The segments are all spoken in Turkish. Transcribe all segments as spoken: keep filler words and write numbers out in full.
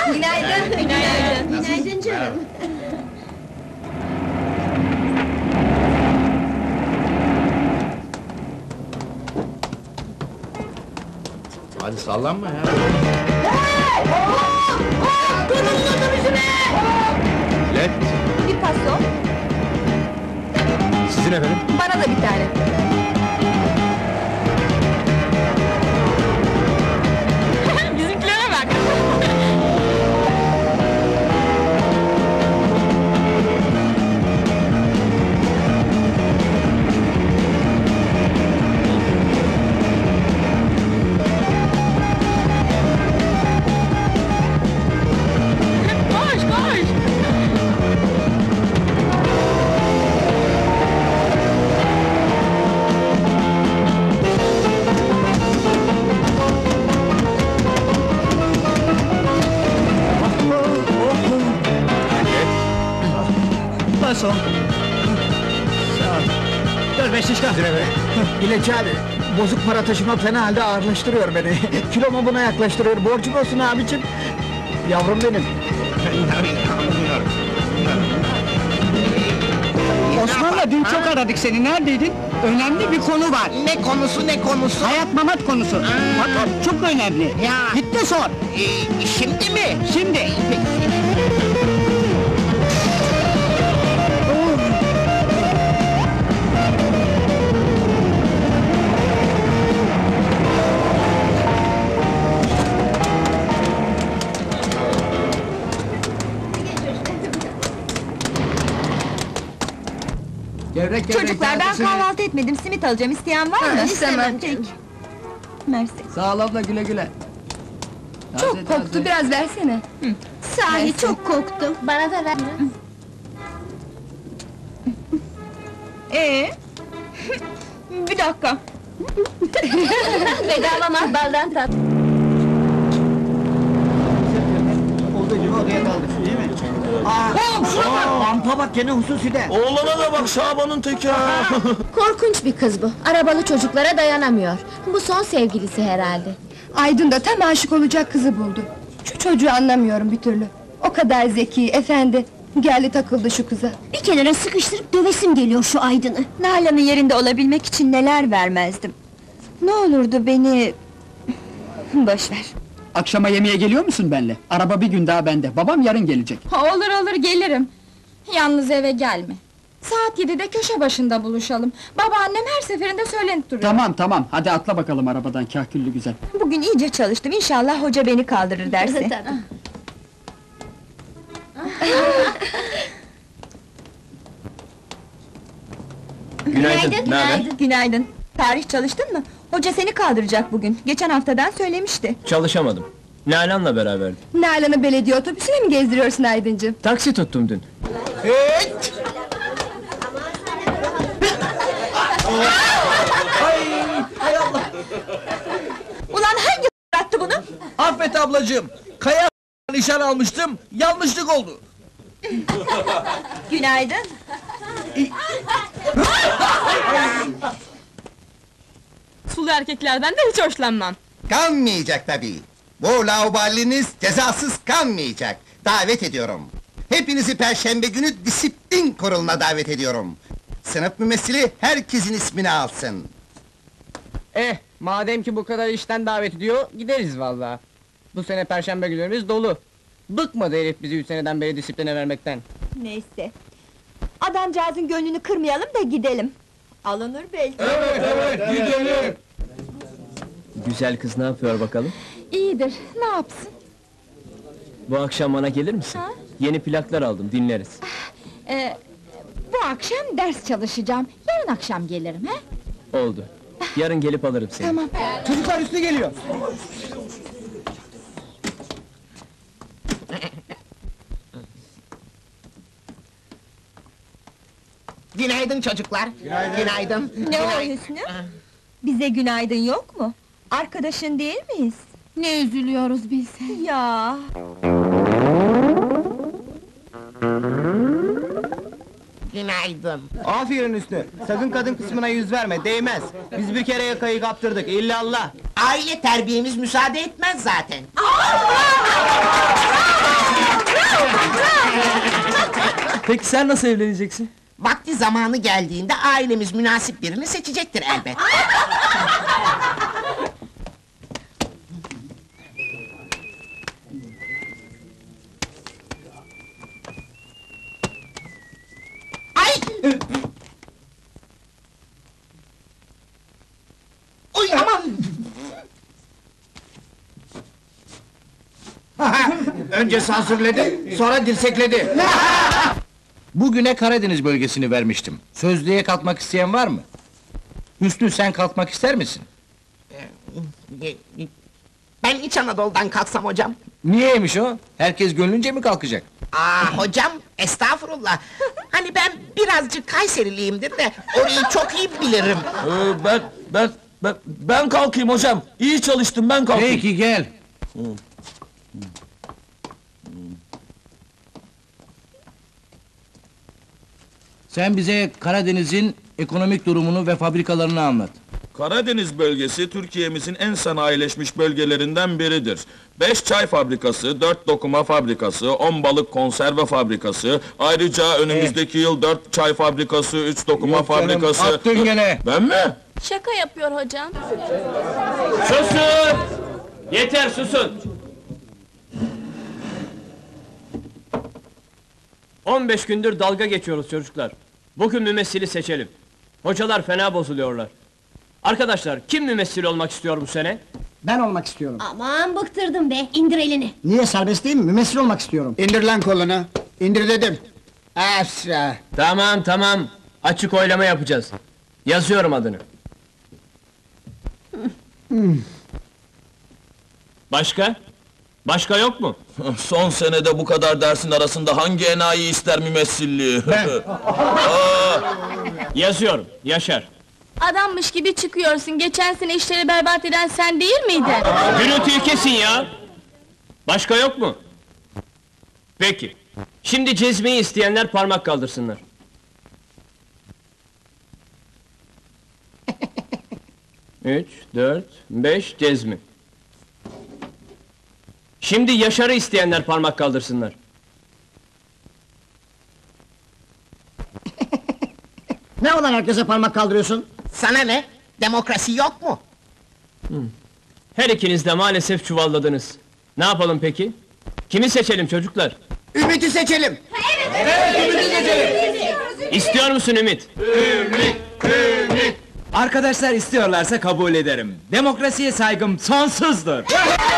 Günaydın. Günaydın. Günaydın canım. Hadi sallanma ya. Durun otobüsüne! Bilet. Bir paso, Sizin efendim. bana da bir tane. Bizimkilere bak! Koş, koş! Paso. Sağ ol. Dur Beşiktaş. Sizin efendim. Biletçi abi, bozuk para taşımak fena halde ağırlaştırıyor beni. Kilomu buna yaklaştırıyor, borcum olsun abicim. Yavrum benim. Osman'la dün çok aradık seni, neredeydin? Önemli bir konu var. Ne konusu ne konusu? Hayat mamat konusu. Fakat çok önemli. Ya. Git de sor. Ee, şimdi mi? Şimdi. Gevrek, gevrek, Çocuklar, ben neredesin? kahvaltı etmedim, simit alacağım, isteyen var mı? istemem. Peki. Mersi. Sağ ol abla, güle güle. Çok Taze, koktu, taze. biraz versene. Sahi çok koktu. Bana da ver. Ee? Bir dakika. Bedava mahbaldan tat. Olduğu gibi odaya kaldık, değil mi? Aa, lampa bak gene hususide. Oğlana da bak Şaban'ın teki ha. Korkunç bir kız bu. Arabalı çocuklara dayanamıyor. Bu son sevgilisi herhalde. Aydın da tam aşık olacak kızı buldu. Şu çocuğu anlamıyorum bir türlü. O kadar zeki, efendi. Geldi takıldı şu kıza. Bir kenara sıkıştırıp dövesim geliyor şu Aydın'ı. Nalan'ın yerinde olabilmek için neler vermezdim. Ne olurdu beni... Boş ver. Akşama yemeğe geliyor musun benle? Araba bir gün daha bende, babam yarın gelecek. Olur olur gelirim. Yalnız eve gelme. Saat yedide köşe başında buluşalım. Babaannem her seferinde söylenip duruyor. Tamam tamam, hadi atla bakalım arabadan kahküllü güzel. Bugün iyice çalıştım, inşallah hoca beni kaldırır dersi. Günaydın. Ne haber? Günaydın. Tarih çalıştın mı? Hoca seni kaldıracak bugün. Geçen haftadan söylemişti. Çalışamadım. Nalan'la beraberdim. Nalan'ı belediye otobüsüne mi gezdiriyorsun Aydıncığım? Taksi tuttum dün. Ulan hangi attı bunu? Affet ablacığım. Kaya nişan almıştım. Yanlışlık oldu. Günaydın. Sulu erkeklerden de hiç hoşlanmam. Kalmayacak tabii. Bu laubaliniz cezasız kalmayacak. Davet ediyorum. Hepinizi Perşembe günü disiplin kuruluna davet ediyorum. Sınıf mümessili herkesin ismini alsın. Eh, madem ki bu kadar işten davet ediyor, gideriz vallahi. Bu sene perşembe günlerimiz dolu. Bıkmadı herif bizi üç seneden beri disipline vermekten. Neyse. Adamcağızın gönlünü kırmayalım da gidelim. Alınır belki. Güzel kız ne yapıyor bakalım? İyidir, ne yapsın? Bu akşam bana gelir misin? Yeni plaklar aldım, dinleriz. Ee, bu akşam ders çalışacağım. Yarın akşam gelirim, he? Oldu. Yarın gelip alırım seni. Tamam. Çocuklar üstü geliyor. Günaydın çocuklar. Günaydın. Ne o Hüsnü? Bize günaydın yok mu? Arkadaşın değil miyiz? Ne üzülüyoruz biz. Ya. Günaydın. Aferin Hüsnü. Sakın kadın kısmına yüz verme, değmez. Biz bir kere yakayı kaptırdık, illallah. Aile terbiyemiz müsaade etmez zaten. Peki sen nasıl evleneceksin? Vakti zamanı geldiğinde ailemiz münasip birini seçecektir elbet. Ay! Oy aman! Önce sansürledi, sonra dirsekledi. Bugüne Karadeniz bölgesini vermiştim. Sözlüğe kalkmak isteyen var mı? Hüsnü, sen kalkmak ister misin? Ben İç Anadolu'dan kalksam hocam. Niyeymiş o? Herkes gönlünce mi kalkacak? Aa hocam, estağfurullah. Hani ben birazcık Kayseriliyimdir de orayı çok iyi bilirim. Ee, ben, ben, ben, ben kalkayım hocam. İyi çalıştım, ben kalkayım. Peki, gel. Sen bize Karadeniz'in ekonomik durumunu ve fabrikalarını anlat. Karadeniz bölgesi Türkiye'mizin en sanayileşmiş bölgelerinden biridir. Beş çay fabrikası, dört dokuma fabrikası, on balık konserve fabrikası, ayrıca önümüzdeki yıl dört çay fabrikası, üç dokuma Yok canım, fabrikası... attın gene! Ben mi? Şaka yapıyor hocam. Susun! Yeter, susun! On beş gündür dalga geçiyoruz çocuklar. Bugün mümessili seçelim. Hocalar fena bozuluyorlar. Arkadaşlar, kim mümessil olmak istiyor bu sene? Ben olmak istiyorum. Aman bıktırdım be, indir elini. Niye, serbest değil mi? Mümessil olmak istiyorum. İndir lan kolunu. İndir dedim. Asra. Tamam, tamam. Açık oylama yapacağız. Yazıyorum adını. Başka? Başka yok mu? Son senede bu kadar dersin arasında hangi enayi ister mümessilliği? Yazıyorum, Yaşar. Adammış gibi çıkıyorsun, geçen sene işleri berbat eden sen değil miydin? Gürültüyü kesin ya! Başka yok mu? Peki. Şimdi cezmeyi isteyenler parmak kaldırsınlar. Üç, dört, beş, cezmi. Şimdi Yaşar'ı isteyenler parmak kaldırsınlar. Ne olan herkese parmak kaldırıyorsun? Sana ne? Demokrasi yok mu? Her ikiniz de maalesef çuvalladınız. Ne yapalım peki? Kimi seçelim çocuklar? Ümit'i seçelim! İstiyor musun Ümit? Arkadaşlar istiyorlarsa kabul ederim. Demokrasiye saygım sonsuzdur.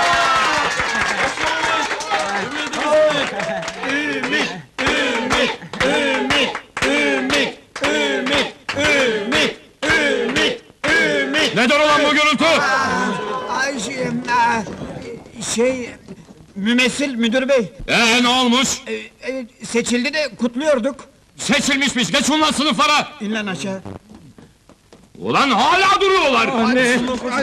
Neden olan bu gürültü? Ay, şey, ah, şey... Mümessil müdür bey, Ee, ne olmuş? e, e, seçildi de kutluyorduk. Seçilmişmiş, geç bunlar sınıflara! İn lan aşağı. Ulan hala duruyorlar! Anne!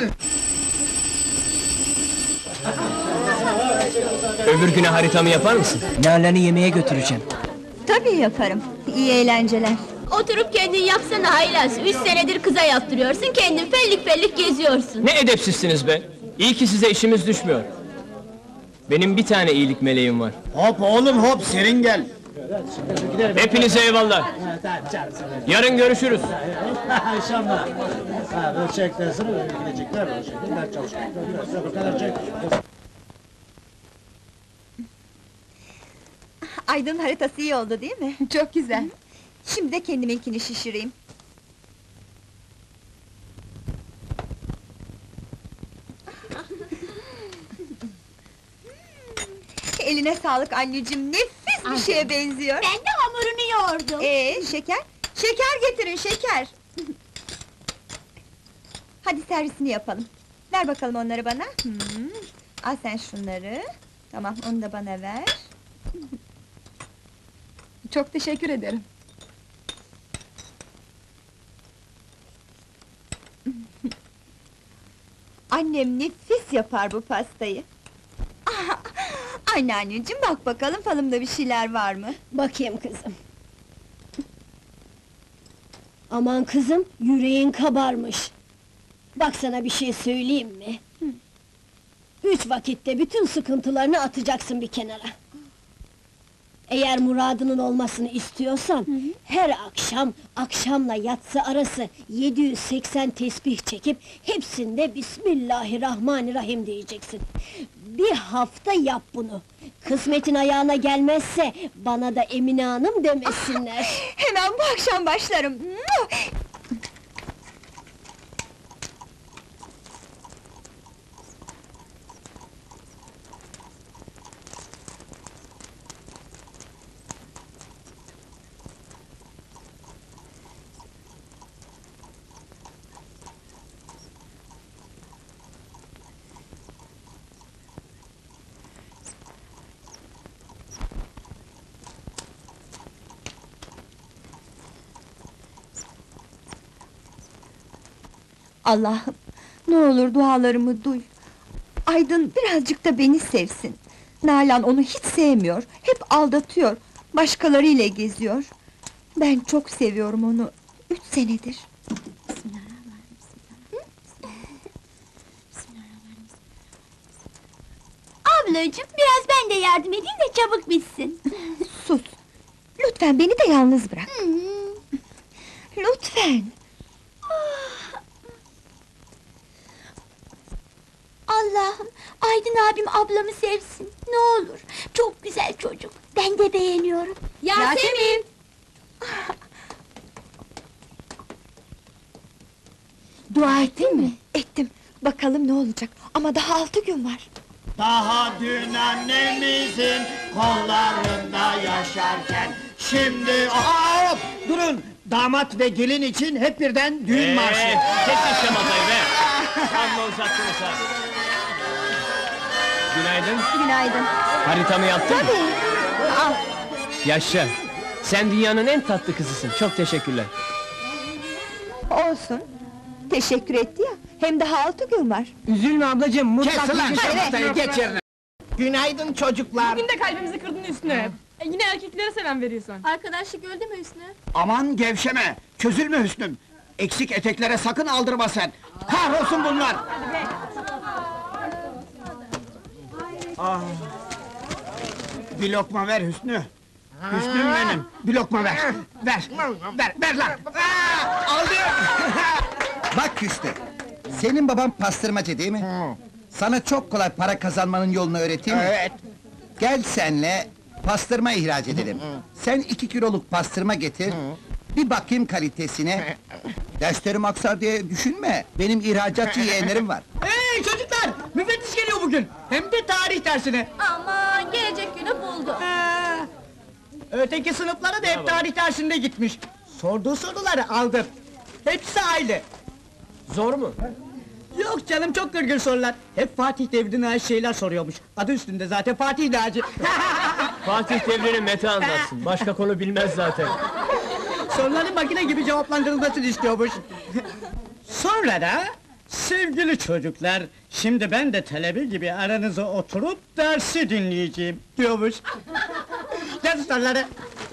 Öbür güne haritamı yapar mısın? Nalan'ı yemeğe götüreceğim. Tabii yaparım. İyi eğlenceler. Oturup kendin yapsana haylaz, üç senedir kıza yaptırıyorsun, kendin fellik fellik geziyorsun. Ne edepsizsiniz be! İyi ki size işimiz düşmüyor. Benim bir tane iyilik meleğim var. Hop oğlum hop, serin gel. Hepinize eyvallah! Yarın görüşürüz! Aydın haritası iyi oldu değil mi? Çok güzel. Şimdi de kendiminkini şişireyim. Eline sağlık anneciğim, nefis bir şeye benziyor. Ben de hamurunu yoğurdum. Ee, şeker? Şeker getirin, şeker! Hadi servisini yapalım. Ver bakalım onları bana. Hmm. Al sen şunları. Tamam, onu da bana ver. Çok teşekkür ederim. Annem nefis yapar bu pastayı. Ah, anneanneciğim bak bakalım falımda bir şeyler var mı? Bakayım kızım. Aman kızım, yüreğin kabarmış. Bak sana bir şey söyleyeyim mi? Üç vakitte bütün sıkıntılarını atacaksın bir kenara. Eğer muradının olmasını istiyorsan, her akşam, akşamla yatsı arası yedi yüz seksen tesbih çekip, hepsinde Bismillahirrahmanirrahim diyeceksin. Bir hafta yap bunu. Kısmetin ayağına gelmezse, bana da Emine Hanım demesinler. Hemen bu akşam başlarım. Allah'ım, ne olur dualarımı duy. Aydın birazcık da beni sevsin. Nalan onu hiç sevmiyor, hep aldatıyor, başkalarıyla geziyor. Ben çok seviyorum onu, üç senedir. Ablacığım, biraz ben de yardım edeyim de çabuk bitsin. Sus! Lütfen beni de yalnız bırak. Lütfen! Allah'ım, Aydın abim ablamı sevsin, ne olur. Çok güzel çocuk, ben de beğeniyorum. Yasemin! Dua ettin mi? Ettim. Bakalım ne olacak, ama daha altı gün var. Daha dün annemizin kollarında yaşarken, şimdi... Hop! Durun! Damat ve gelin için hep birden düğün Ee, marşı! Tek şamatayı be! Amma uzattınız ha! Günaydın. Günaydın. Haritamı yaptın mı? Tabii. Al. Yaşa! Sen dünyanın en tatlı kızısın, çok teşekkürler. Olsun. Teşekkür etti ya, hem daha altı gün var. Üzülme ablacığım, mutlak Kes lan bir şey- şamatayı, geç yerine! Günaydın çocuklar. Bugün de kalbimizi kırdın Hüsnü. E, yine erkeklere selam veriyorsun. Arkadaşlık öldü mü Hüsnü? Aman gevşeme! Çözülme Hüsnüm! Eksik eteklere sakın aldırma sen! Kahrolsun bunlar! Ah! Bir lokma ver Hüsnü! Hüsnüm benim! Bir lokma ver! Ver! Ver! Ver lan! Aa, aldım! Bak Hüsnü, senin baban pastırmacı değil mi? Sana çok kolay para kazanmanın yolunu öğreteyim mi? Evet. Gel senle pastırma ihraç edelim. Sen iki kiloluk pastırma getir, bir bakayım kalitesine. Derslerim aksar diye düşünme, benim ihracatçı yeğenlerim var. Hey çocuklar! Müfettiş geliyor bugün! Hem de tarih dersine! Aman, gelecek günü buldu. Ha, öteki sınıflara da hep tarih dersinde gitmiş. Sorduğu soruları aldım. Hepsi aynı. Zor mu? Yok canım, çok gırgır sorular. Hep Fatih devrine ait şeyler soruyormuş. Adı üstünde zaten, Fatih Naci. Fatih devrini Mete anlatsın, başka konu bilmez zaten. Soruların makine gibi cevaplandırılmasını istiyormuş. Sonra da... Sevgili çocuklar, şimdi ben de talebe gibi aranıza oturup dersi dinleyeceğim diyormuş. Yaz soruları.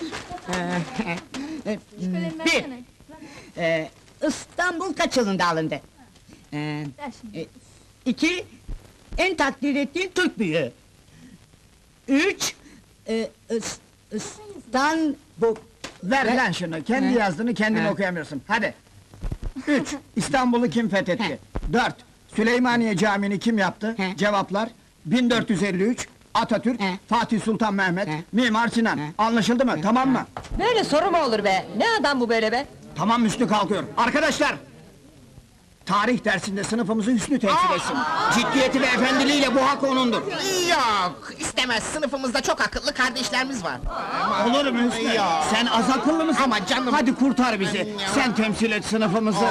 Bir, ee, İstanbul kaç yılında alındı? Ee, e, iki, en takdir ettiğin Türk büyüğü. Üç, e, is, İstanbul... Ver lan şunu, kendi yazdığını kendin okuyamıyorsun, hadi! Üç, İstanbul'u kim fethetti? Dört, Süleymaniye Camii'ni kim yaptı? Cevaplar: bin dört yüz elli üç, Atatürk, Fatih Sultan Mehmet, Mimar Sinan. Anlaşıldı mı, tamam mı? Böyle soru mu olur be? Ne adam bu böyle be? Tamam, Hüsnü kalkıyor. Arkadaşlar! Tarih dersinde sınıfımızı Hüsnü temsil etsin. Ciddiyeti ve efendiliğiyle bu hak onundur. Yok, istemez. Sınıfımızda çok akıllı kardeşlerimiz var. Olur mu Hüsnü? Ya. Sen az akıllı mısın? Ama canım- Hadi kurtar bizi, sen temsil et sınıfımızı.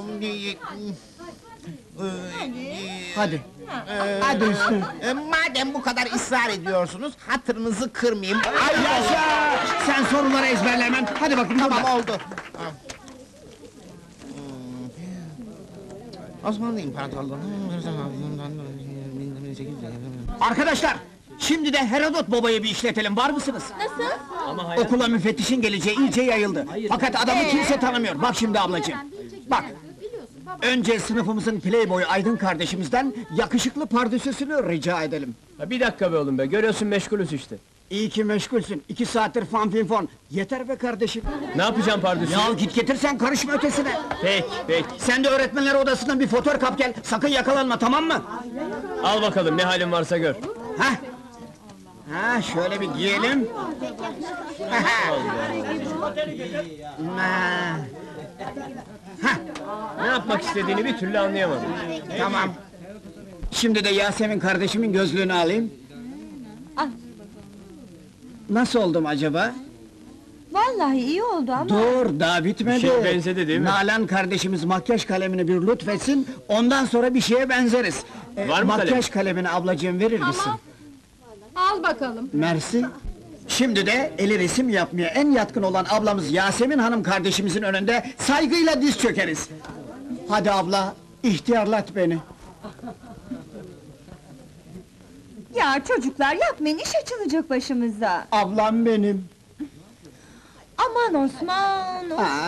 Hadi. Hadi Hüsnü. E, madem bu kadar ısrar ediyorsunuz, hatırınızı kırmayayım. Ay yaşa! Sen soruları ezberlemem. Hadi bakayım, Tamam, burada. oldu. Osmanlı İmparatorluğu... Arkadaşlar! Şimdi de Herodot babayı bir işletelim, var mısınız? Nasıl? Ama hayat... Okula müfettişin geleceği iyice yayıldı. Fakat adamı kimse tanımıyor. Bak şimdi ablacığım. Bak. Önce sınıfımızın playboy Aydın kardeşimizden yakışıklı pardösüsünü rica edelim. Ha, bir dakika be oğlum be, görüyorsun meşgulüz işte. İyi ki meşgulsün. İki saattir fan fin fon. Yeter be kardeşim. Ne yapacağım pardüsü? Ya git getirsen karışma ötesine. Peki, peki. Sen de öğretmenler odasından bir fotoğraf kap gel. Sakın yakalanma, tamam mı? Al bakalım, ne halin varsa gör. Hah. Ha, şöyle bir giyelim. Ne yapmak istediğini bir türlü anlayamadım. Tamam. Şimdi de Yasemin kardeşimin gözlüğünü alayım. Al. Nasıl oldum acaba? Vallahi iyi oldu ama... Dur, daha bitmedi. Bir şeye benzedi değil mi? Nalan kardeşimiz makyaj kalemini bir lütfetsin, ondan sonra bir şeye benzeriz. Ee, Var mı makyaj kalem? kalemini ablacığım verir misin? Al bakalım. Mersi. Şimdi de eli resim yapmaya en yatkın olan ablamız Yasemin Hanım kardeşimizin önünde saygıyla diz çökeriz. Hadi abla, ihtiyarlat beni. Ya çocuklar yapmayın, iş açılacak başımıza. Ablam benim. Aman Osman, Osman. Aa.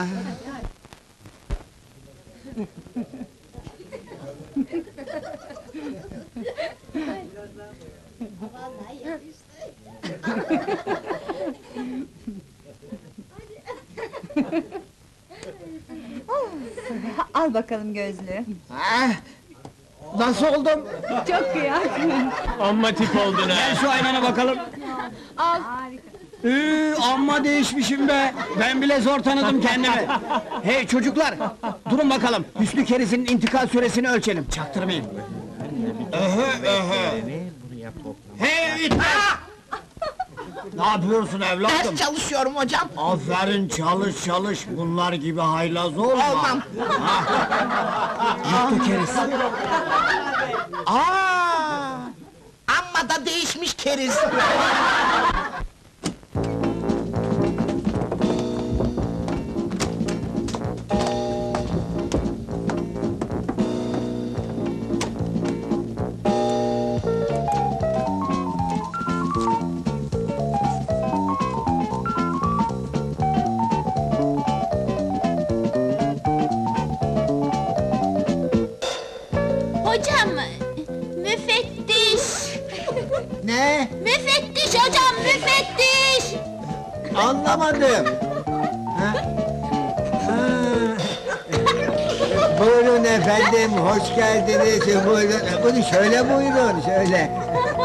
Of, al bakalım gözlüğü. Ah, nasıl oldum? Çok iyi. Amma tip oldun ha! Gel şu aynana bakalım. Al. Ee, amma değişmişim be! Ben bile zor tanıdım kendimi! Hey çocuklar! Durun bakalım, Hüsnü Keriz'in intikal süresini ölçelim, çaktırmayın! Öhö öhö! Hey! Ne yapıyorsun evladım? Ders çalışıyorum hocam. Aferin, çalış çalış, bunlar gibi haylaz olma! Olmam. Hüsnü Keriz! Aa! Amma da değişmiş keriz. Hocam, müfettiş! Ne? Müfettiş hocam, müfettiş! Anlamadım. Ha? Ha. Buyurun efendim, hoş geldiniz. Buyurun, bunu şöyle buyurun, şöyle.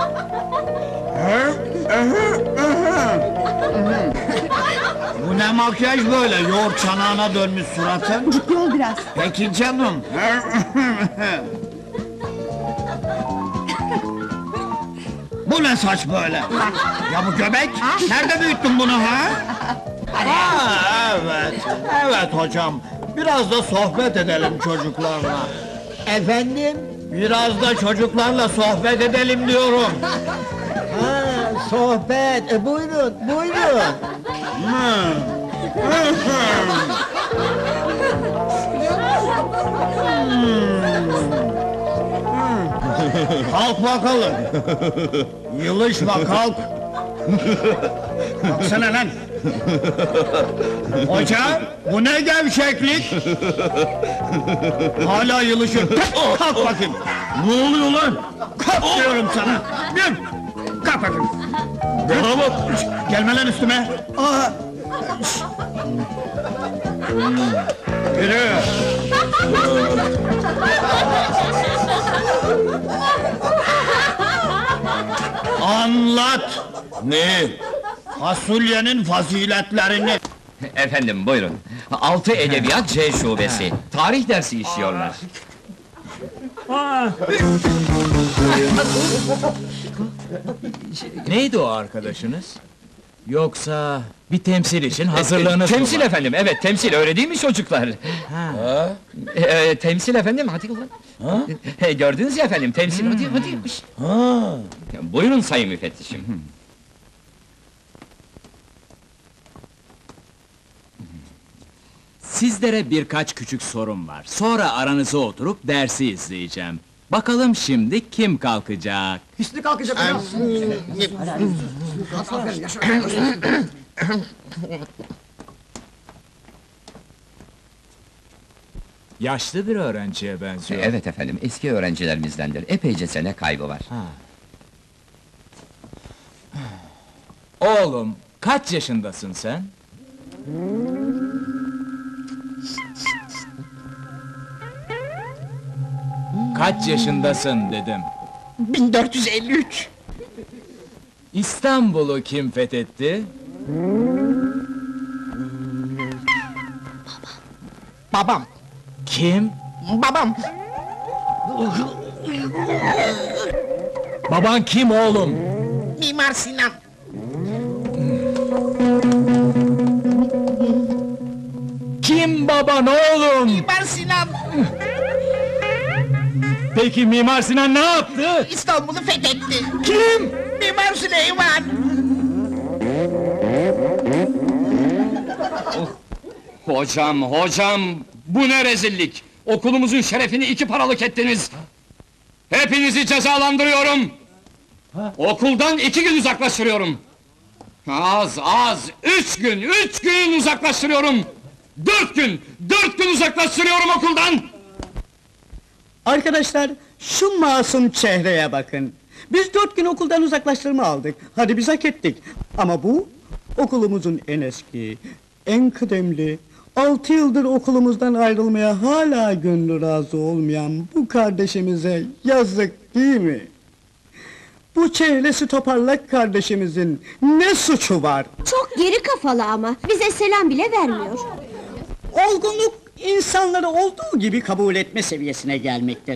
Bu ne makyaj böyle, yoğurt çanağına dönmüş suratın? Ciddi ol biraz. Peki canım. Bu ne saç böyle? Ya bu göbek? Nerede büyüttün bunu ha? Ha, evet, evet hocam. Biraz da sohbet edelim çocuklarla. Efendim? Biraz da çocuklarla sohbet edelim diyorum. Ha, sohbet. E, buyurun, buyurun. Kalk bakalım. Yılışma, kalk. Kalksana lan. Hoca, bu ne gevşeklik? Hala yılışır. Kalk bakayım. Ne oluyor lan? Kalk diyorum sana. Yürü. Kalk bakayım. Bana bak. Gelme lan üstüme. Aa. Yürü. Anlat! Ne? Fasulyenin faziletlerini! Efendim buyurun. Altı Edebiyat C şubesi. Tarih dersi işliyorlar. Neydi o arkadaşınız? Yoksa bir temsil için hazırlığınız mı Temsil var? efendim, evet temsil, öyle değil mi çocuklar? Ha. Ee, temsil efendim, hadi ulan. He, gördünüz ya efendim, temsil, hadi hadi. Şşt. Ha. Buyurun sayın müfettişim. Sizlere birkaç küçük sorum var. Sonra aranıza oturup dersi izleyeceğim. Bakalım şimdi kim kalkacak? Hüsnü kalkacak. Yaşlı bir öğrenciye benziyor. Evet efendim, eski öğrencilerimizdendir. Epeyce sene kaybı var. Oğlum, kaç yaşındasın sen? Kaç yaşındasın dedim. bin dört yüz elli üç. İstanbul'u kim fethetti? Babam. Kim? Babam. Baban kim oğlum? Mimar Sinan. Kim baban oğlum? Mimar Sinan. Peki Mimar Sinan ne yaptı? İstanbul'u fethetti. Kim? Mimar Süleyman. Hocam, hocam! Bu ne rezillik! Okulumuzun şerefini iki paralık ettiniz! Hepinizi cezalandırıyorum! Okuldan iki gün uzaklaştırıyorum! Az, az! Üç gün, üç gün uzaklaştırıyorum! Dört gün, dört gün uzaklaştırıyorum okuldan! Arkadaşlar, şu masum çehreye bakın. Biz dört gün okuldan uzaklaştırma aldık. Hadi biz hak ettik. Ama bu, okulumuzun en eski, en kıdemli, altı yıldır okulumuzdan ayrılmaya hala gönlü razı olmayan bu kardeşimize yazık değil mi? Bu çehresi toparlak kardeşimizin ne suçu var? Çok geri kafalı ama, bize selam bile vermiyor. Olgunluk, insanları olduğu gibi kabul etme seviyesine gelmektir.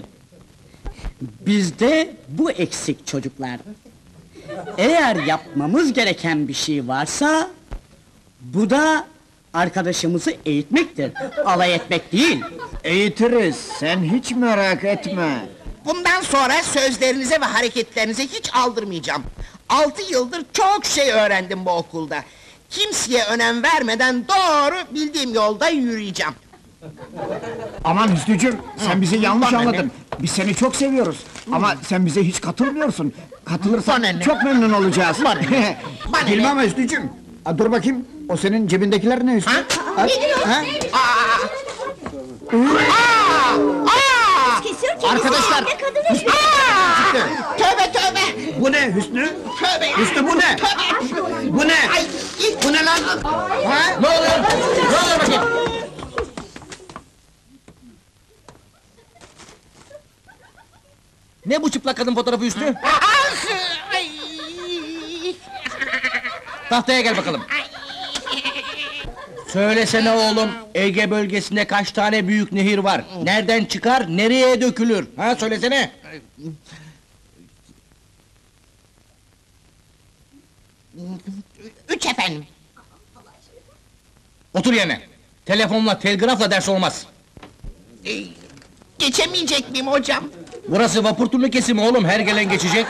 Bizde bu eksik çocuklar. Eğer yapmamız gereken bir şey varsa, bu da arkadaşımızı eğitmektir, alay etmek değil. Eğitiriz, sen hiç merak etme. Bundan sonra sözlerinize ve hareketlerinize hiç aldırmayacağım. Altı yıldır çok şey öğrendim bu okulda. Kimseye önem vermeden doğru bildiğim yolda yürüyeceğim. Aman Hüsnücüm, sen bizi yanlış Bana ne? anladın. Biz seni çok seviyoruz. Ama sen bize hiç katılmıyorsun. Katılırsan Bana ne? çok memnun olacağız. Bana ne? Bana ne? Bilmem ama Hüsnücüm. Ha, dur bakayım, o senin cebindekiler ne Hüsnü? Ha? Ha? Ne diyorsun? Ha? Aa! Aa! Aa! Kesiyor kendisi, Arkadaşlar, ne kadın Hüsnü Aa! Tövbe tövbe! Bu ne Hüsnü? Tövbe! Hüsnü bu ne? Tövbe! Bu ne? Ay! Bu ne lan? Ha? Ne oluyor? Ne oluyor bakayım? Ne bu çıplak kadın fotoğrafı üstü? Ah! Ay! Tahtaya gel bakalım. Söylesene oğlum, Ege bölgesinde kaç tane büyük nehir var? Nereden çıkar, nereye dökülür? Ha, söylesene! Üç efendim. Otur yerine! Telefonla, telgrafla ders olmaz! Ee, Geçemeyecek miyim hocam? Burası vapur turnu kesimi oğlum, her gelen geçecek!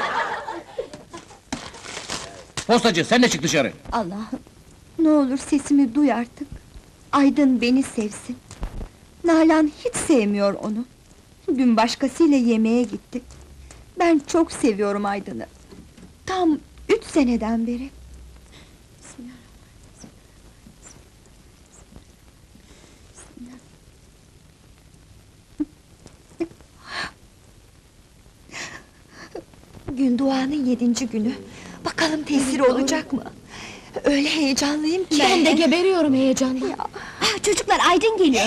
Postacı, sen de çık dışarı! Allah'ım, ne olur sesimi duy artık. Aydın beni sevsin. Nalan hiç sevmiyor onu. Dün başkasıyla yemeğe gittik. Ben çok seviyorum Aydın'ı. Tam üç seneden beri. Gün doğanın yedinci günü. Bakalım tesiri olacak mı? Öyle heyecanlıyım ki. Ben de geberiyorum heyecandan. Ah, çocuklar, Aydın geliyor.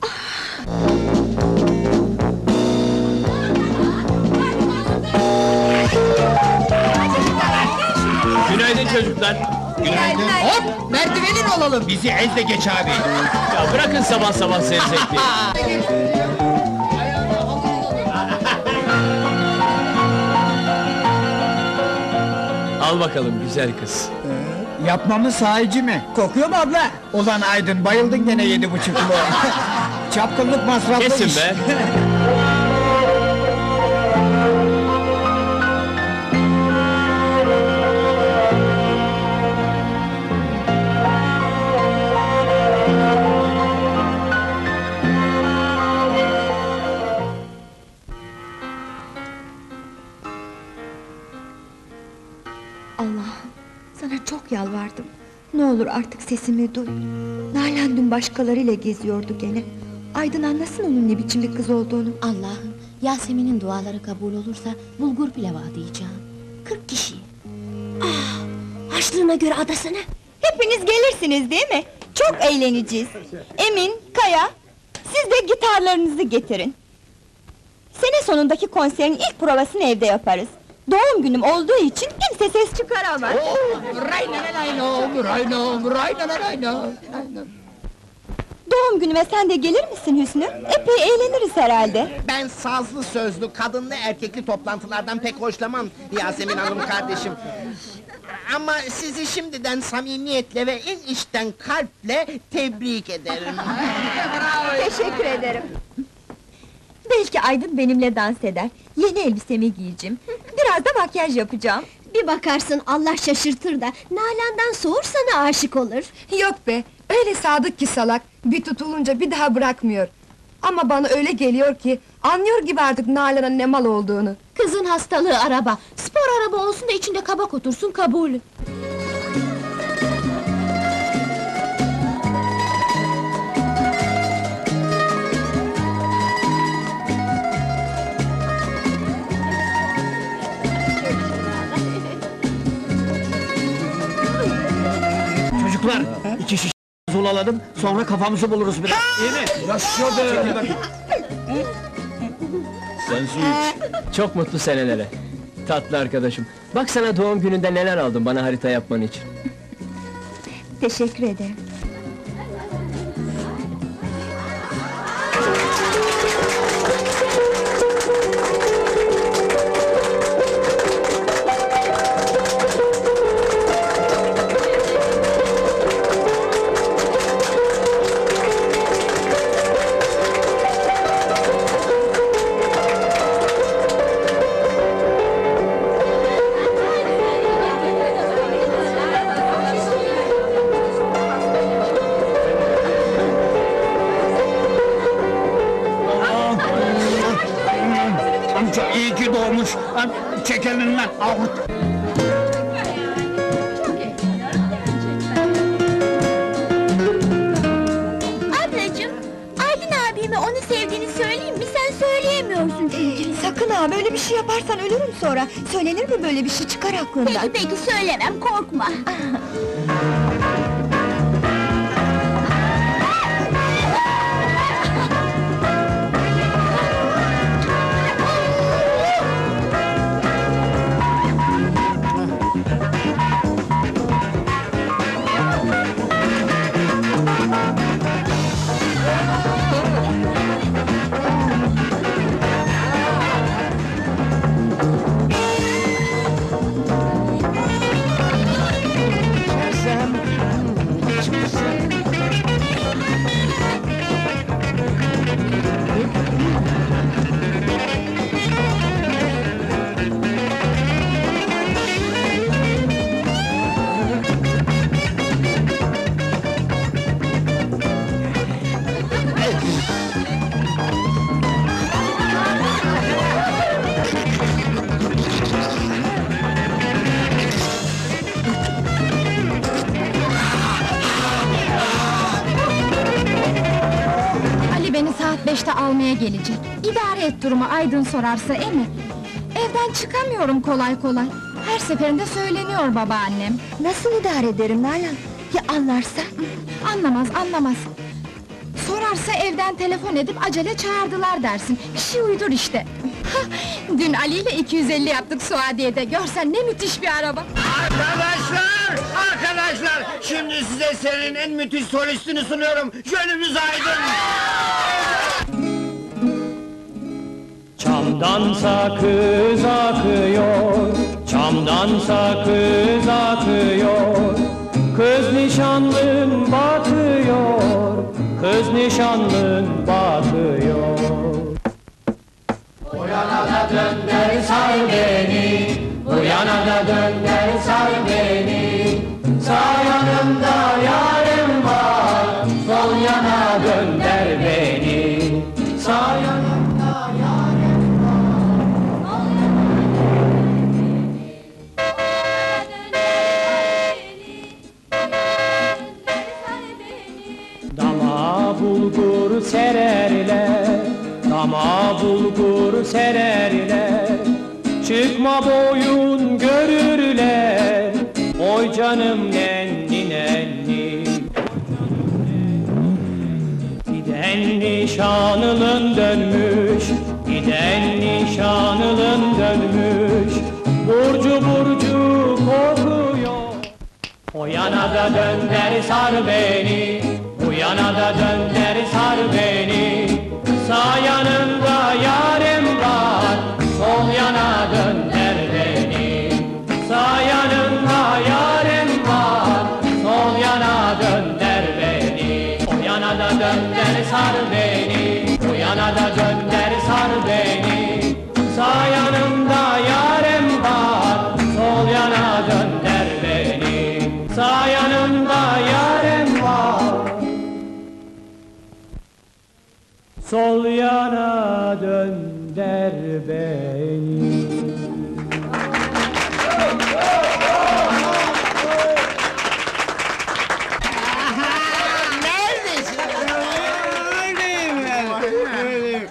Günaydın çocuklar. Günaydın! Hop! Merdivenin olalım! Bizi ez de geç abi! Ya bırakın sabah sabah sevzekliği. Al bakalım güzel kız. Yapmamız sahici mi? Kokuyor mu abla? Ulan Aydın, bayıldın gene yedi buçuklu. Çapkınlık masraflı Kesin iş. be. Allah'ım, sana çok yalvardım. Ne olur artık sesimi duy. Nalan dün başkalarıyla geziyordu gene. Aydın anlasın onun ne biçim bir kız olduğunu. Allah'ım, Yasemin'in duaları kabul olursa bulgur pilavı adayacağım. Kırk kişi. Ah, harçlığına göre adasana. Hepiniz gelirsiniz değil mi? Çok eğleneceğiz. Emin, Kaya, siz de gitarlarınızı getirin. Sene sonundaki konserin ilk provasını evde yaparız. Doğum günüm olduğu için kimse ses çıkaramaz. Doğum günüme sen de gelir misin Hüsnü? Epey eğleniriz herhalde. Ben sazlı sözlü, kadınlı erkekli toplantılardan pek hoşlamam Yasemin Hanım kardeşim. Ama sizi şimdiden samimiyetle ve en içten kalple tebrik ederim. Teşekkür ederim. Belki Aydın benimle dans eder. Yeni elbisemi giyeceğim. Biraz da makyaj yapacağım. Bir bakarsın Allah şaşırtır da Nalan'dan soğur sana aşık olur. Yok be, öyle sadık ki salak, bir tutulunca bir daha bırakmıyor. Ama bana öyle geliyor ki, anlıyor gibi artık Nalan'ın ne mal olduğunu. Kızın hastalığı araba, spor araba olsun da içinde kabak otursun kabulü. Çocuklar, iki şiş zulaladım, sonra kafamızı buluruz biraz. İyi mi? Yaşadı! Sen su iç. Çok mutlu senelere. Tatlı arkadaşım. Bak sana doğum gününde neler aldım bana harita yapman için. Teşekkür ederim. Amca iyi ki doğmuş. Çek elinden, avut. Ablacığım, Aydın abime onu sevdiğini söyleyeyim mi? Sen söyleyemiyorsun çünkü. Sakın ha, böyle bir şey yaparsan ölürüm sonra. Söylenir mi böyle bir şey, çıkar aklından. Peki peki söylemem, korkma. Ali beni saat beşte almaya gelecek. İdare et durumu, Aydın sorarsa, e mi? Evden çıkamıyorum kolay kolay. Her seferinde söyleniyor babaannem. Nasıl idare ederim Nalan? Ya anlarsa? Anlamaz, anlamaz. Sorarsa evden telefon edip acele çağırdılar dersin. Bir şey uydur işte. Dün Ali ile iki yüz elli yaptık Suadiye'de. Görsen ne müthiş bir araba. Arkadaşlar! Arkadaşlar! Şimdi size serinin en müthiş solistini sunuyorum. Gönlümüz aydın! Çamdan sakız akıyor, çamdan sakız akıyor. Kız nişanlın batıyor, kız nişanlın batıyor. O yana da dönder sar beni, bu yana da dönder sar beni. Sağ yanımda yarim var, sol yana dönder beni. Sağ yanımda yarim var. Sıkma boyun görürler, oy canım nenni nenni. Giden nişanlın dönmüş, giden nişanlın dönmüş. Burcu burcu kokuyor. O yana da dönder sar beni, bu yana da dönder sar beni. Sağ yanımda yarim var, sol yana dönder beni. Sağ yanımda yarim var, sol yana dönder beni. O yana da dönder sar beni, bu yana da dönder sar beni. Sağ yanımda yarim var, sol yana dönder beni. Sağ yanımda yarim var, sol yana dönder beni. Neredesin? Öyleyim ben. Öyleyim.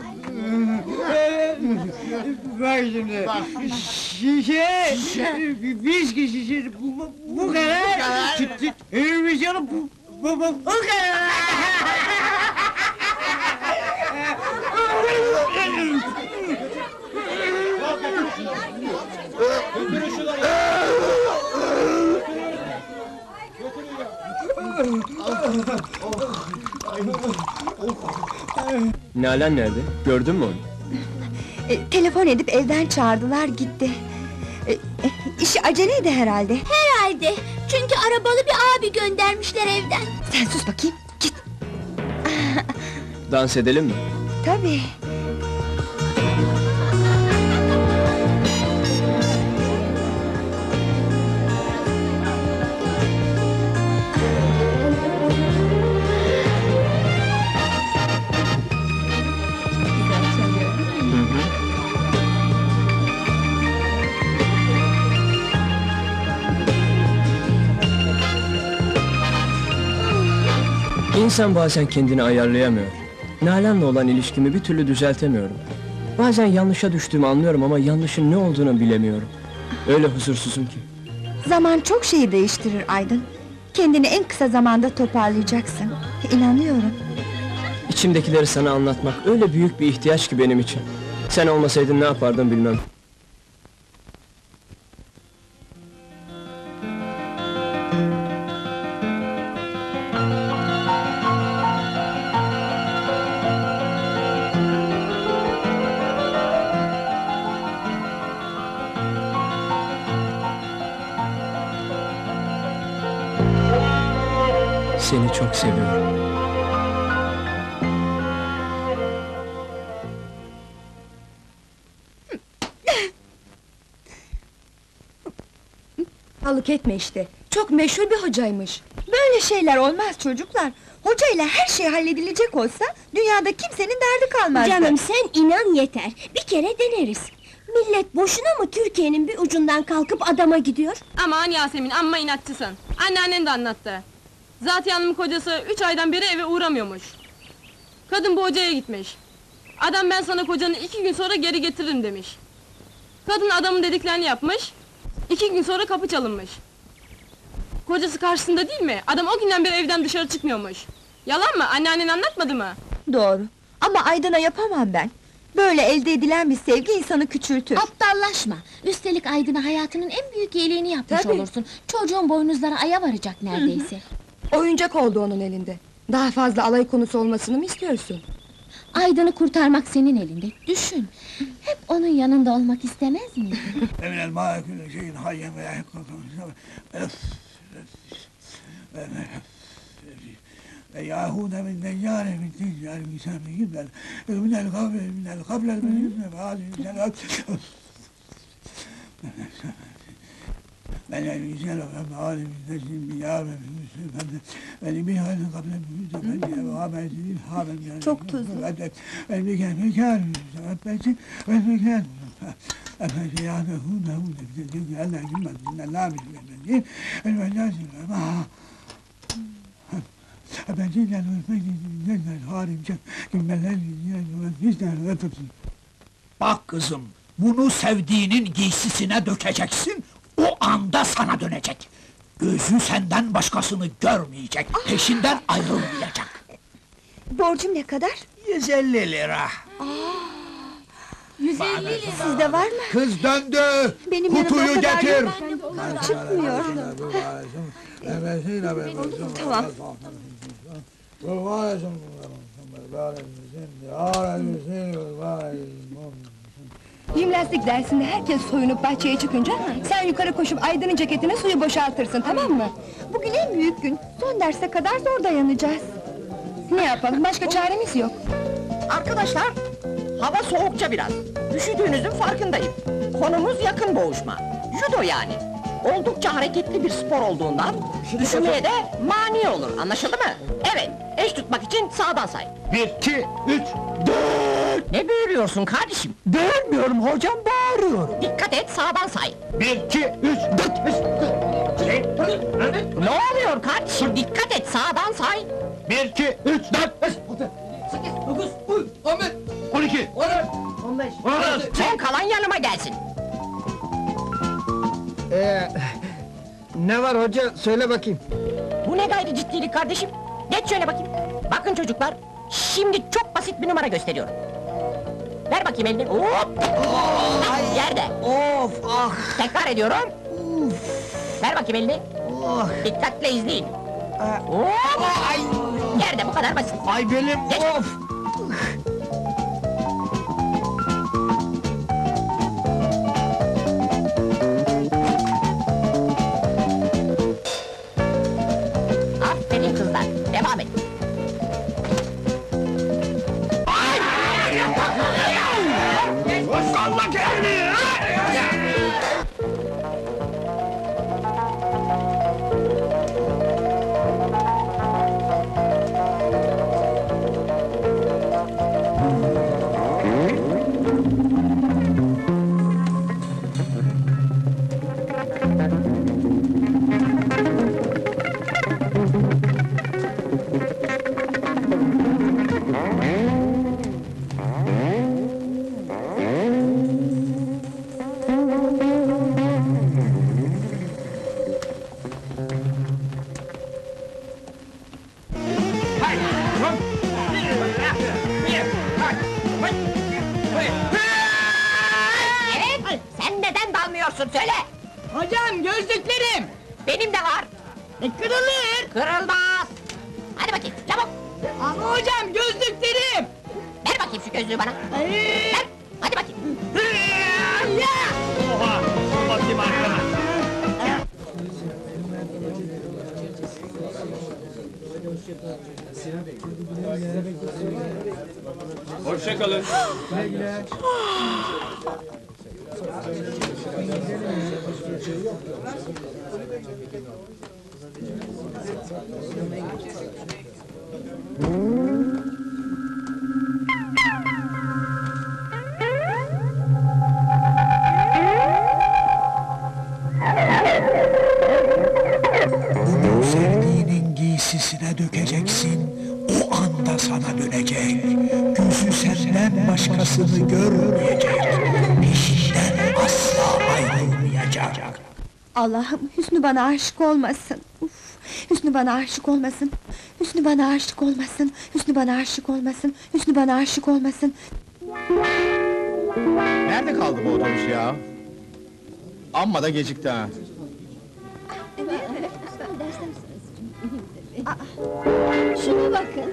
Bak şimdi. Şişe. Viski şişesi. Bu, bu kadar. Çıt çıt. Televizyonu bu. Bu, bu, bu kadar. Nalan nerede? Gördün mü onu? E, telefon edip evden çağırdılar gitti. E, e, işi aceleydi herhalde. Herhalde. Çünkü arabalı bir abi göndermişler evden. Sen sus bakayım. Git. Dans edelim mi? Tabii. İnsan bazen kendini ayarlayamıyor. Nalan'la olan ilişkimi bir türlü düzeltemiyorum. Bazen yanlışa düştüğümü anlıyorum ama yanlışın ne olduğunu bilemiyorum. Öyle huzursuzum ki. Zaman çok şeyi değiştirir Aydın. Kendini en kısa zamanda toparlayacaksın. İnanıyorum. İçimdekileri sana anlatmak öyle büyük bir ihtiyaç ki benim için. Sen olmasaydın ne yapardım bilmem. Seni çok seviyorum. Alık etme işte. Çok meşhur bir hocaymış. Böyle şeyler olmaz çocuklar. Hocayla her şey halledilecek olsa dünyada kimsenin derdi kalmazdı. Canım sen inan yeter. Bir kere deneriz. Millet boşuna mı Türkiye'nin bir ucundan kalkıp adama gidiyor? Aman Yasemin, amma inatçısın. Anneannen de anlattı. Zaten Hanım'ın kocası üç aydan beri eve uğramıyormuş. Kadın bu hocaya gitmiş. Adam ben sana kocanı iki gün sonra geri getiririm demiş. Kadın adamın dediklerini yapmış. İki gün sonra kapı çalınmış. Kocası karşısında değil mi? Adam o günden beri evden dışarı çıkmıyormuş. Yalan mı? Anneannen anlatmadı mı? Doğru. Ama Aydın'a yapamam ben. Böyle elde edilen bir sevgi insanı küçültür. Aptallaşma. Üstelik Aydın'a hayatının en büyük iyiliğini yapmış Tabii. olursun. Çocuğun boynuzlara aya varacak neredeyse. Oyuncak oldu onun elinde. Daha fazla alay konusu olmasını mı istiyorsun? Aydın'ı kurtarmak senin elinde. Düşün. Hep onun yanında olmak istemez miydin? Emin el mâ külle şeyin hayyen ve yahikka ve yâhûne min deyyâre min tiyyâre misâme gibbel minel kavle minel kablel minel kavle ben el güzel ve mâle min teclim biyâve ve libihâle kable müzde ve âbedil hâbem Çok tuzlu. ve mekân mekân ve mekân efendim ya da hu da hu da bir de Allah bilmez ne la bilmez el velâs ma efendim ya da ne ne harimce kimler bizden öpüp bak kızım Bunu sevdiğinin giysisine dökeceksin, o anda sana dönecek. Gözü senden başkasını görmeyecek, peşinden ayrılmayacak. Borcum ne kadar? Yüz elli lira. Yüz elli lira. Sizde var mı? Kız döndü! Benim yanımda Kutuyu o kadar getir! yok. Çıkmıyor. Tamam. Jimnastik dersinde herkes soyunup bahçeye çıkınca sen yukarı koşup Aydın'ın ceketine suyu boşaltırsın, tamam mı? Bugün en büyük gün. Son derse kadar zor dayanacağız. Ne yapalım, başka çaremiz yok. Arkadaşlar, hava soğukça biraz. Üşüdüğünüzün farkındayım. Konumuz yakın boğuşma. Judo yani. Oldukça hareketli bir spor olduğundan üşümeye de mani olur, anlaşıldı mı? Evet, eş tutmak için sağdan say. Bir, iki, üç, dört! Ne böğürüyorsun kardeşim? Böğürmüyorum hocam, bağırıyorum! Dikkat et, sağdan say. Bir, iki, üç, dört! Ne oluyor kardeşim? Dikkat et, sağdan say. Bir, iki, üç, dört, beş, altı, sekiz, dokuz, on, on bir, on iki, on dört, on beş, on altı... Son kalan yanıma gelsin. Ee, ne var hoca, söyle bakayım. Bu ne gayri ciddilik kardeşim? Geç şöyle bakayım. Bakın çocuklar, şimdi çok basit bir numara gösteriyorum. Ver bakayım elini. Hop! Ah, yerde. Of, ah! Tekrar ediyorum. Uf! Ver bakayım elini. Oh! Dikkatle izleyin. Hop! Ay! Yerde, bu kadar basit. Ay benim, Geç. of! Aferin kızlar, devam et. Allah kendini! Evet, sen neden dalmıyorsun söyle! Hocam gözlüklerim! Benim de var! E, kırılır! Kırılmaz! Hadi bakayım, çabuk! Ama hocam gözlüklerim! Ver bakayım şu gözlüğü bana! Ay! Ver! Hadi bakayım! Oha! Bakayım arkana! Hoşça kalın. Bunu sevdiğinin giysisine dökeceksin, o anda sana dönecek. Gözü senden başkasını görmeyecek, peşinden asla ayrılmayacak. Allah'ım, Hüsnü bana aşık olmasın. Uf, Hüsnü bana aşık olmasın. Hüsnü bana aşık olmasın. Hüsnü bana aşık olmasın. Hüsnü bana aşık olmasın. Nerede kaldı bu otobüs ya? Amma da gecikti ha. Şuna bakın.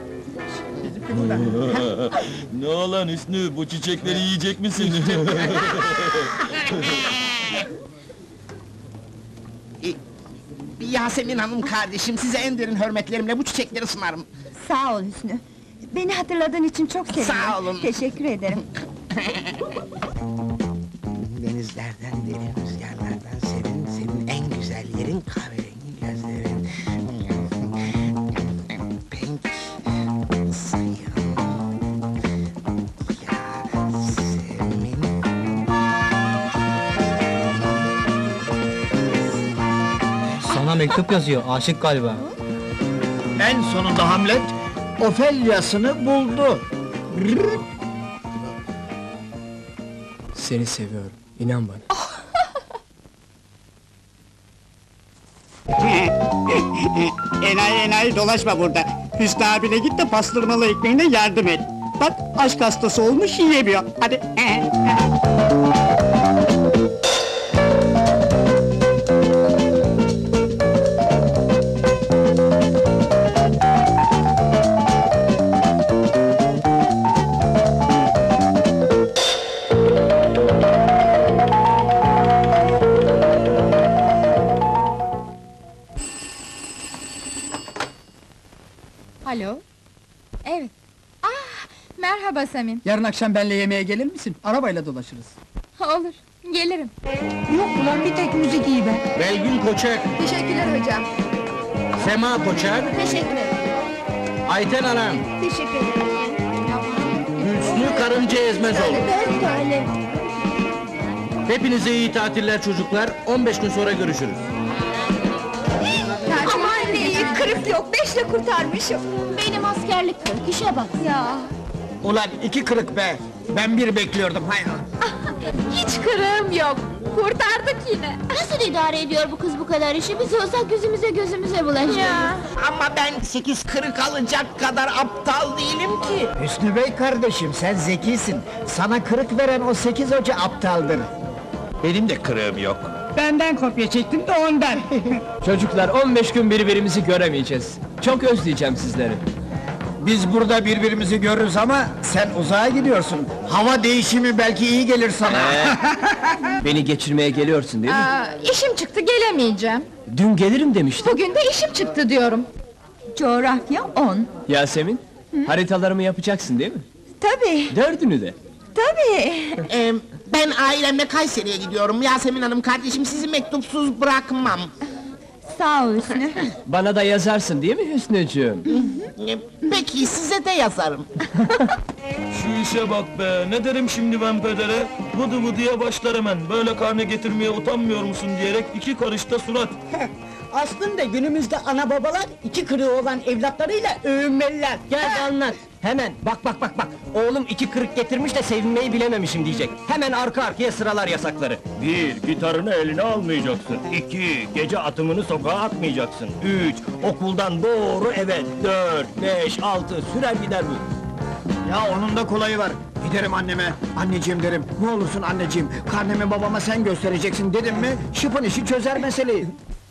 Ne olan Hüsnü, bu çiçekleri yiyecek misin? Yasemin Hanım kardeşim, size en derin hürmetlerimle bu çiçekleri sunarım. Sağ ol Hüsnü. Beni hatırladığın için çok sevindim. Sağ olun. Teşekkür ederim. Denizlerden derin, rüzgarlardan serin, senin en güzel yerin kahverengi gözlerin. Pink sayın Yasemin. Sana mektup yazıyor, aşık galiba. En sonunda Hamlet, Ofelya'sını buldu. Seni seviyorum, inan bana. Enayi enayi dolaşma burada. Hüsnü abine git de pastırmalı ekmeğine yardım et. Bak aşk hastası olmuş yiyemiyor. Hadi. Alo? Evet. Ah, merhaba Samim. Yarın akşam benle yemeğe gelir misin? Arabayla dolaşırız. Olur, gelirim. Yok ulan bir tek müzik iyi be. Belgün Koçak, Teşekkürler hocam. Sema Koçak, Teşekkür ederim. Ayten Aran, Teşekkür ederim. Hüsnü Karınca Ezmezoğlu. Dört tane. Hepinize iyi tatiller çocuklar. on beş gün sonra görüşürüz. Aman ne iyi, kırık yok, beşle kurtarmışım. Benim askerlik kırk, işe bak. Ya, Ulan iki kırık be. Ben bir bekliyordum. Hay Hiç kırığım yok. Kurtardık yine. Nasıl idare ediyor bu kız bu kadar işi? Biz olsak yüzümüze gözümüze bulaşır. Ya. Ama ben sekiz kırık alacak kadar aptal değilim ki. Hüsnü Bey kardeşim sen zekisin. Sana kırık veren o sekiz hoca aptaldır. Benim de kırığım yok. Benden kopya çektim de ondan. Çocuklar, on beş gün birbirimizi göremeyeceğiz. Çok özleyeceğim sizleri. Biz burada birbirimizi görürüz ama sen uzağa gidiyorsun. Hava değişimi belki iyi gelir sana. Beni geçirmeye geliyorsun değil mi? Aa, işim çıktı, gelemeyeceğim. Dün gelirim demiştin. Bugün de işim çıktı diyorum. coğrafya on. Yasemin, haritalarımı yapacaksın değil mi? Tabii, Dördünü de. tabii. Ee, ben ailemle Kayseri'ye gidiyorum. Yasemin Hanım kardeşim sizi mektupsuz bırakmam. Sağ ol Hüsnü. Bana da yazarsın değil mi Hüsnücüğüm? Ee, Peki size de yazarım. Şu işe bak be, ne derim şimdi ben pedere? Vıdı vıdıya başlar hemen, böyle karne getirmeye utanmıyor musun diyerek iki karışta surat. Aslında günümüzde ana babalar iki kırığı olan evlatlarıyla övünmeliler. Gel anlat, hemen, bak bak bak bak! Oğlum iki kırık getirmiş de sevinmeyi bilememişim diyecek. Hemen arka arkaya sıralar yasakları. Bir, gitarını eline almayacaksın. İki, gece atımını sokağa atmayacaksın. Üç, okuldan doğru eve. Dört, beş, altı, sürer gider bu. Ya onun da kolayı var. Giderim anneme, anneciğim derim. Ne olursun anneciğim, karnemi babama sen göstereceksin dedim mi, şıpın işi çözer meseleyi.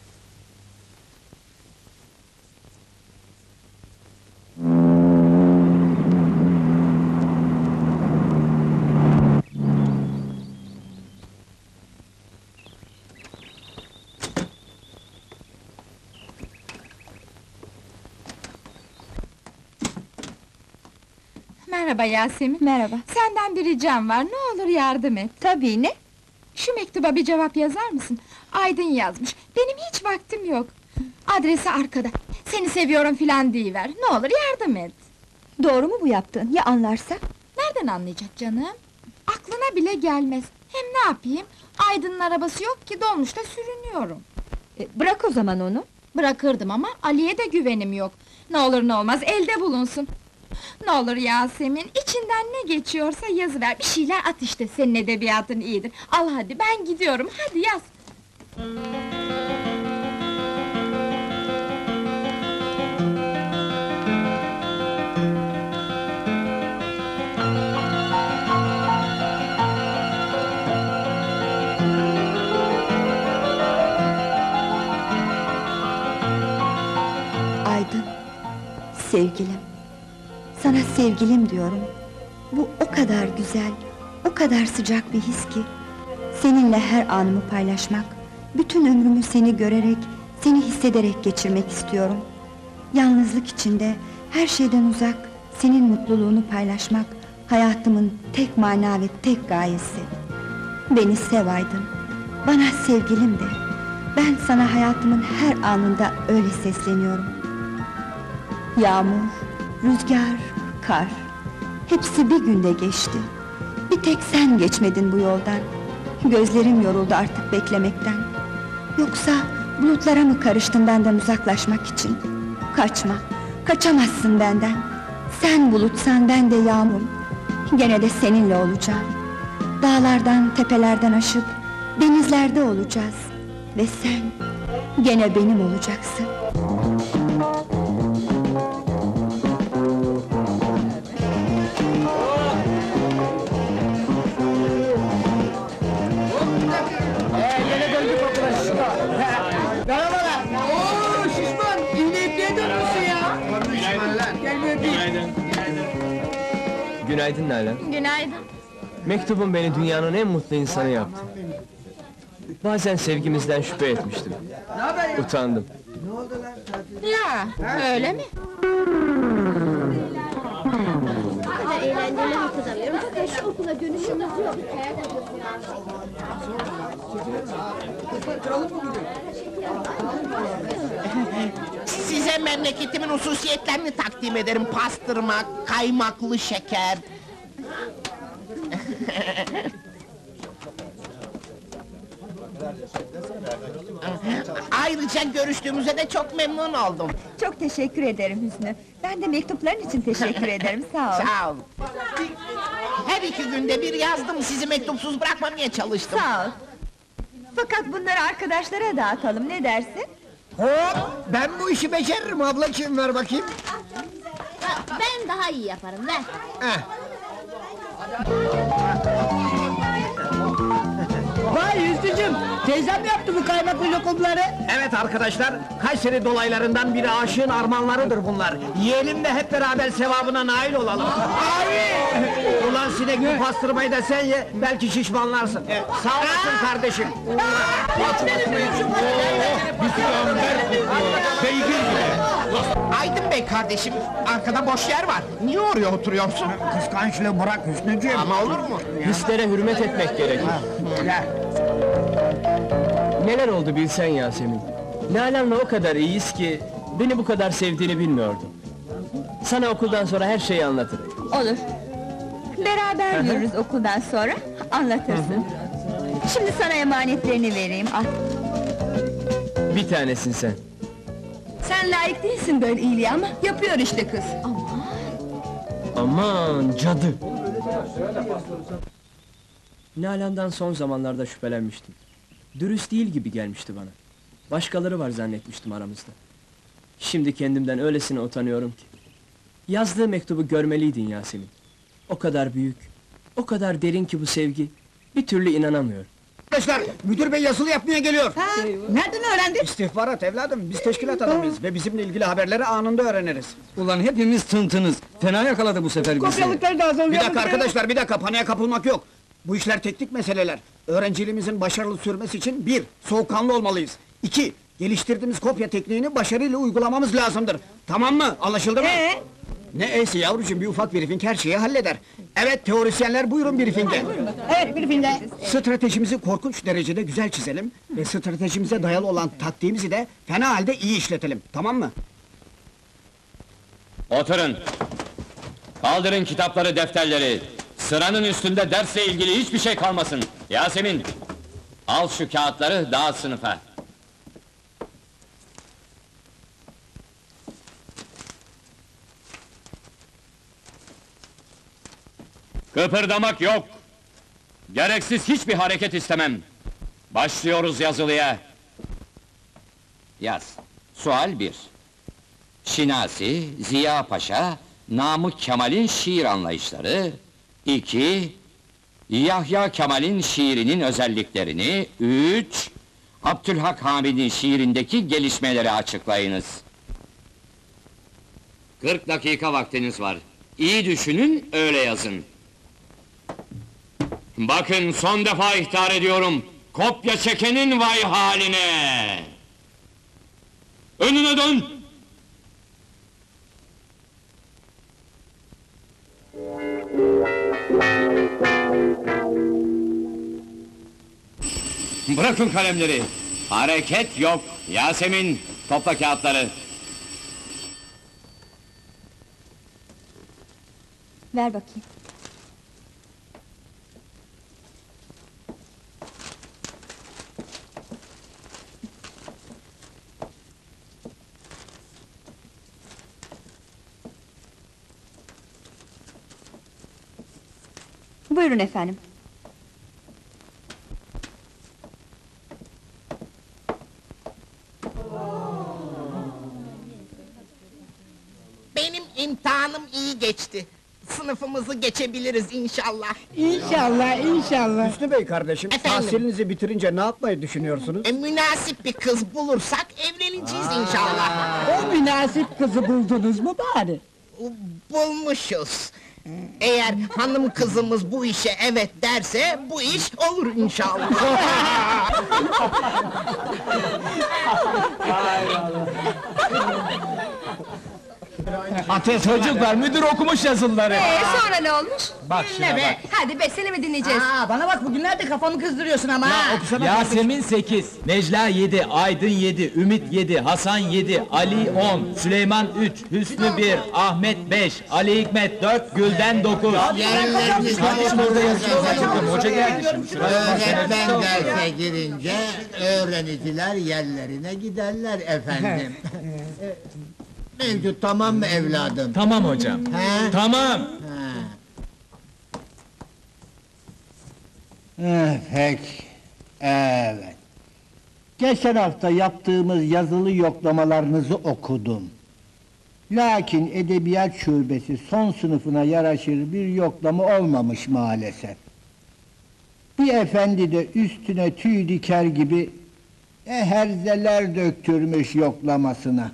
Merhaba Yasemin. Merhaba. Senden bir ricam var, ne olur yardım et. Tabii, ne? Şu mektuba bir cevap yazar mısın? Aydın yazmış, benim hiç vaktim yok. Adresi arkada, seni seviyorum filan deyiver, ne olur yardım et. Doğru mu bu yaptığın? Ya anlarsa? Nereden anlayacak canım? Aklına bile gelmez. Hem ne yapayım? Aydın'ın arabası yok ki, dolmuşta sürünüyorum. E, bırak o zaman onu. Bırakırdım ama Ali'ye de güvenim yok. Ne olur ne olmaz, elde bulunsun. Ne olur Yasemin, içinden ne geçiyorsa yazıver, bir şeyler at işte, senin edebiyatın iyidir. Al hadi, ben gidiyorum, hadi yaz! Aydın, sevgilim. Sana sevgilim diyorum. Bu o kadar güzel, o kadar sıcak bir his ki... Seninle her anımı paylaşmak, bütün ömrümü seni görerek, seni hissederek geçirmek istiyorum. Yalnızlık içinde, her şeyden uzak, senin mutluluğunu paylaşmak... Hayatımın tek mana ve tek gayesi. Beni sev Aydın, bana sevgilim de. Ben sana hayatımın her anında öyle sesleniyorum. Yağmur, rüzgar, kar... Hepsi bir günde geçti. Bir tek sen geçmedin bu yoldan. Gözlerim yoruldu artık beklemekten. Yoksa bulutlara mı karıştın benden uzaklaşmak için? Kaçma, kaçamazsın benden. Sen bulutsan ben de yağmur. Gene de seninle olacağım. Dağlardan, tepelerden aşıp denizlerde olacağız. Ve sen gene benim olacaksın. Merhabalar. Oo şişman, yine ipliğe dönmüşsün ya. Gel bir öpeyim. Günaydın Nalan. Günaydın. Mektubun beni dünyanın en mutlu insanı yaptı. Bazen sevgimizden şüphe etmiştim. Utandım. Ya, öyle mi? Hala eğlenceyle hatırlamıyorum. Fakat şu okula dönüşümüz yok. Size memleketimin hususiyetlerini takdim ederim. Pastırma, kaymaklı şeker. Ayrıca görüştüğümüze de çok memnun oldum. Çok teşekkür ederim Hüsnü. Ben de mektupların için teşekkür ederim, sağ ol. Sağ ol. Her iki günde bir yazdım, sizi mektupsuz bırakmamaya çalıştım. Sağ ol. Fakat bunları arkadaşlara dağıtalım, ne dersin? Hop! Ben bu işi beceririm ablacığım, ver bakayım. Ben daha iyi yaparım, ver. Heh. Vay Hüsnücüm, teyzem yaptı bu kaymaklı lokumları. Evet arkadaşlar, Kayseri dolaylarından biri aşığın armağanlarıdır bunlar. Yiyelim de hep beraber sevabına nail olalım. Abi! Ulan sinek bu pastırmayı da sen ye, belki şişmanlarsın. Sağ olasın kardeşim. Aydın Bey kardeşim, arkada boş yer var. Niye oraya oturuyorsun? Kıskançlığı bırak Hüsnücüğüm. Ama olur mu? Hislere hürmet etmek gerekir. Gel. Neler oldu bilsen Yasemin. Nalan'la o kadar iyiyiz ki beni bu kadar sevdiğini bilmiyordum. Sana okuldan sonra her şeyi anlatırım. Olur. Beraber yürürüz okuldan sonra, anlatırsın. Şimdi sana emanetlerini vereyim, al. Bir tanesin sen. Sen layık değilsin böyle iyiliğe ama yapıyor işte kız. Aman cadı! Nalan'dan son zamanlarda şüphelenmiştim. Dürüst değil gibi gelmişti bana. Başkaları var zannetmiştim aramızda. Şimdi kendimden öylesine utanıyorum ki. Yazdığı mektubu görmeliydin Yasemin. O kadar büyük, o kadar derin ki bu sevgi. Bir türlü inanamıyorum. Arkadaşlar, müdür bey yazılı yapmaya geliyor. Ha, nereden öğrendin? İstihbarat evladım, biz teşkilat adamıyız ve bizimle ilgili haberleri anında öğreniriz. Ulan hepimiz tıntınız. Fena yakaladı bu sefer bizi. Kopyalıkları da hazırlayalım. Bir dakika arkadaşlar, bir dakika, paniğe kapılmak yok. Bu işler teknik meseleler. Öğrenciliğimizin başarılı sürmesi için bir, soğukkanlı olmalıyız. İki, geliştirdiğimiz kopya tekniğini başarıyla uygulamamız lazımdır. Tamam mı? Anlaşıldı mı? Ee? Ne e'si yavrucuğum, bir ufak briefing her şeyi halleder. Evet teorisyenler, buyurun briefing'e. Evet, bir filmde. Stratejimizi korkunç derecede güzel çizelim ve stratejimize dayalı olan taktiğimizi de fena halde iyi işletelim. Tamam mı? Oturun. Kaldırın kitapları, defterleri. Sıranın üstünde dersle ilgili hiçbir şey kalmasın. Yasemin, al şu kağıtları, dağıt sınıfa. Kıpırdamak yok. Gereksiz hiçbir hareket istemem. Başlıyoruz yazılıya. Yaz. Sual bir. Şinasi, Ziya Paşa, Namık Kemal'in şiir anlayışları. İki. Yahya Kemal'in şiirinin özelliklerini. Üç. Abdülhak Hamid'in şiirindeki gelişmeleri açıklayınız. Kırk dakika vaktiniz var. İyi düşünün, öyle yazın. Bakın, son defa ihtar ediyorum. Kopya çekenin vay haline! Önüne dön! Bırakın kalemleri! Hareket yok! Yasemin, topla kağıtları! Ver bakayım. Buyurun efendim. İmtihanım iyi geçti. Sınıfımızı geçebiliriz inşallah. İnşallah, inşallah. Hüsnü Bey kardeşim, Efendim? tahsilinizi bitirince ne yapmayı düşünüyorsunuz? E, münasip bir kız bulursak evleneceğiz inşallah. O münasip kızı buldunuz mu bari? Bulmuşuz. Eğer hanım kızımız bu işe evet derse, bu iş olur inşallah. Ateş çocuklar, müdür okumuş yazıları. Ee, sonra ne olmuş? Bak şuna bak. Hadi be, seni mi dinleyeceğiz? Aa, bana bak bugünlerde kafamı kızdırıyorsun ama ha! Yasemin sekiz, Necla yedi, Aydın yedi, Ümit yedi, Hasan yedi, Ali on, Süleyman üç, Hüsnü bir, Ahmet beş, Ali Hikmet dört, Gülden dokuz. Kardeşim orada yazıyor. Hoca geldi şimdi. Şuraya bak. Öğretmen derse girince öğreniciler yerlerine giderler efendim. Mevcut tamam mı evladım? Tamam hocam. He? Tamam. Eh, peki, evet. Geçen hafta yaptığımız yazılı yoklamalarınızı okudum. Lakin edebiyat şubesi son sınıfına yaraşır bir yoklama olmamış maalesef. Bir efendi de üstüne tüy diker gibi herzeler döktürmüş yoklamasına.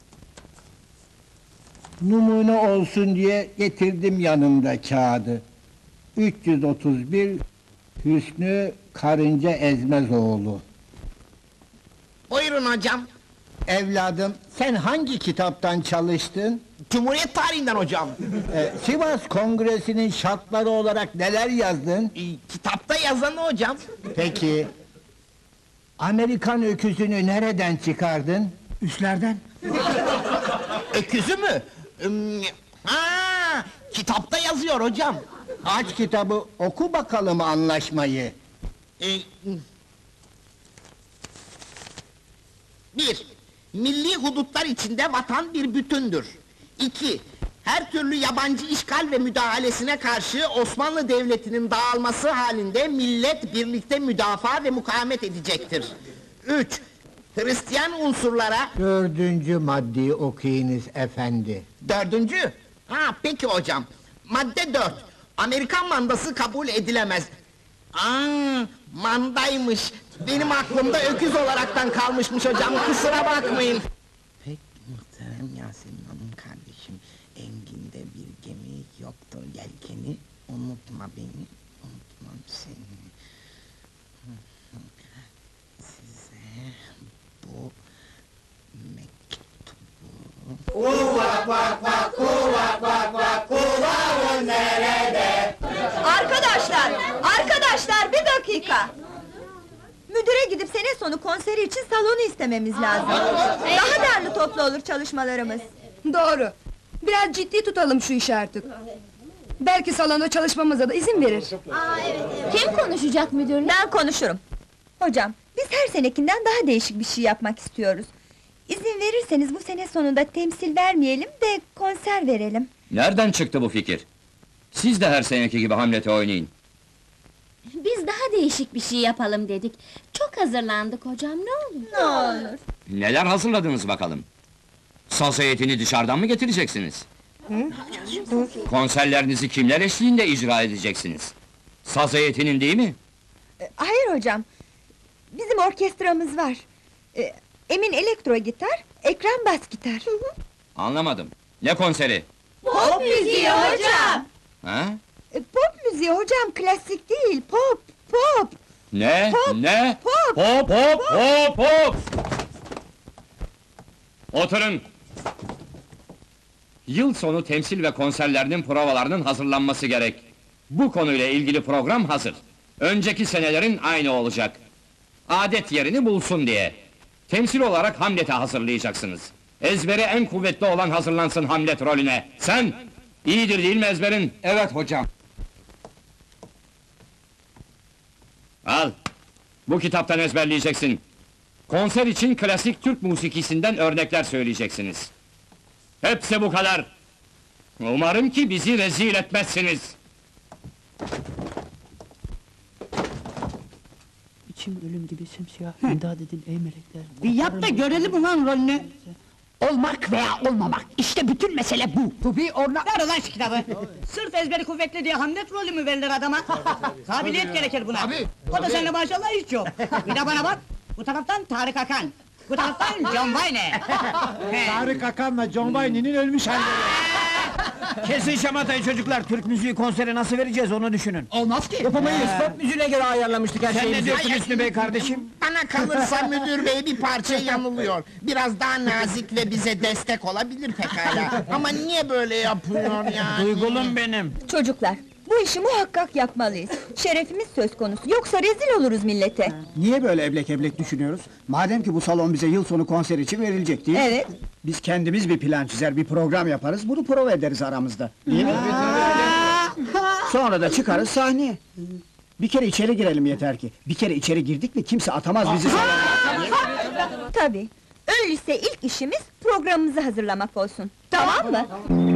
Numune olsun diye getirdim yanımda kağıdı. üç yüz otuz bir Hüsnü Karınca Ezmezoğlu. Buyurun hocam. Evladım, sen hangi kitaptan çalıştın? Cumhuriyet tarihinden hocam. Ee, Sivas Kongresi'nin şartları olarak neler yazdın? Ee, kitapta yazanı hocam. Peki, Amerikan öküzünü nereden çıkardın? Üslerden. Öküzü mü? Hmm, ha, kitapta yazıyor hocam. Aç kitabı, oku bakalım anlaşmayı. Ee, bir, milli hudutlar içinde vatan bir bütündür. İki, her türlü yabancı işgal ve müdahalesine karşı Osmanlı Devleti'nin dağılması halinde millet birlikte müdafaa ve mukavemet edecektir. Üç, Hristiyan unsurlara... Dördüncü maddeyi okuyunuz efendi. Dördüncü? Ha, peki hocam. Madde dört, Amerikan mandası kabul edilemez. Aa, mandaymış. Benim aklımda öküz olaraktan kalmışmış hocam, kusura bakmayın. Pek muhterem Yasemin Hanım kardeşim, Engin'de bir gemi yoktur yelkeni, unutma beni, unutmam seni. Size bu mektubu... Kuvak vak vak, kuvak vak vak, kuvağın nerede? Arkadaşlar, arkadaşlar bir dakika! Müdüre gidip sene sonu konseri için salonu istememiz lazım. Daha derli toplu olur çalışmalarımız. Doğru. Biraz ciddi tutalım şu işi artık. Belki salonda çalışmamıza da izin verir. Kim konuşacak müdürle? Ben konuşurum. Hocam, biz her senekinden daha değişik bir şey yapmak istiyoruz. İzin verirseniz bu sene sonunda temsil vermeyelim de konser verelim. Nereden çıktı bu fikir? Siz de her seneki gibi Hamlet'i oynayın. Biz daha değişik bir şey yapalım dedik. Çok hazırlandık hocam, ne olur? Ne olur? Neler hazırladınız bakalım? Saz heyetini dışarıdan mı getireceksiniz? Konserlerinizi kimler eşliğinde icra edeceksiniz? Saz heyetinin değil mi? E, Hayır hocam. Bizim orkestramız var. E, Emin elektro gitar, Ekrem bas gitar. Anlamadım. Ne konseri? Pop müziği hocam! Ha? E, Pop müziği hocam, klasik değil, pop, pop! Ne? Pop, Ne? pop, Hop hop hop hop! Oturun! Yıl sonu temsil ve konserlerinin provalarının hazırlanması gerek. Bu konuyla ilgili program hazır. Önceki senelerin aynı olacak. Adet yerini bulsun diye. Temsil olarak Hamlet'i hazırlayacaksınız. Ezberi en kuvvetli olan hazırlansın Hamlet rolüne. Sen! İyidir değil mi ezberin? Evet hocam. Al! Bu kitaptan ezberleyeceksin. Konser için klasik Türk musikisinden örnekler söyleyeceksiniz. Hepsi bu kadar. Umarım ki bizi rezil etmezsiniz. İçim ölüm gibi simsiyah, imdad edin ey melekler. Bir yap da görelim ulan rolünü. Olmak veya olmamak, işte bütün mesele bu. To be or not... Ver ulan şu kitabı! Sırf ezberi kuvvetli diye Hamlet rolü mü verilir adama? Kabiliyet gerekir buna! O da sende maşallah hiç yok! Bir de bana bak! Bu taraftan Tarık Akan! Bu taraftan John Wayne! Tarık Akan'la John Wayne'nin ölmüş halleri. Kesin şamatayı çocuklar, Türk müziği konseri nasıl vereceğiz onu düşünün. Olmaz ki. Yapamayız, Pop müziğine göre ayarlamıştık her Sen şeyi. ne diyorsun Hüsnü Bey kardeşim? Bana kalırsa müdür bey bir parça yanılıyor. Biraz daha nazik ve bize destek olabilir pekala. Ama niye böyle yapıyor yani? Duygulum benim. Çocuklar, bu işi muhakkak yapmalıyız. Şerefimiz söz konusu, yoksa rezil oluruz millete. Niye böyle eblek eblek düşünüyoruz? Madem ki bu salon bize yıl sonu konser için verilecek değil mi? Evet. Biz kendimiz bir plan çizer, bir program yaparız, bunu prova ederiz aramızda. Değil mi? Sonra da çıkarız sahneye. Bir kere içeri girelim yeter ki. Bir kere içeri girdik mi kimse atamaz bizi salona. Tabii. Öyleyse ilk işimiz programımızı hazırlamak olsun. Tamam mı?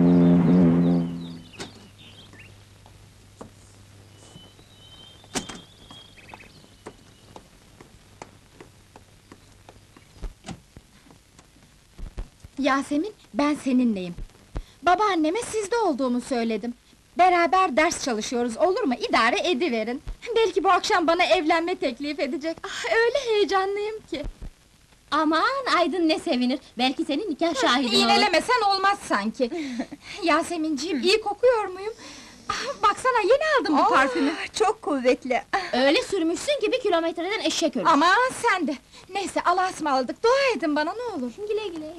Yasemin, ben seninleyim. Babaanneme sizde olduğumu söyledim. Beraber ders çalışıyoruz, olur mu? İdare ediverin. Belki bu akşam bana evlenme teklif edecek. Ah, öyle heyecanlıyım ki! Aman Aydın ne sevinir, belki senin nikah şahidin olur. İğnelemesen olmaz sanki! Yaseminciğim, iyi kokuyor muyum? Ah, baksana, yeni aldım bu Aa, parfümü! Çok kuvvetli! Öyle sürmüşsün ki bir kilometreden eşek ölür. Aman sen de! Neyse, Allah'a ısmarladık, dua edin bana ne olur! Güle güle!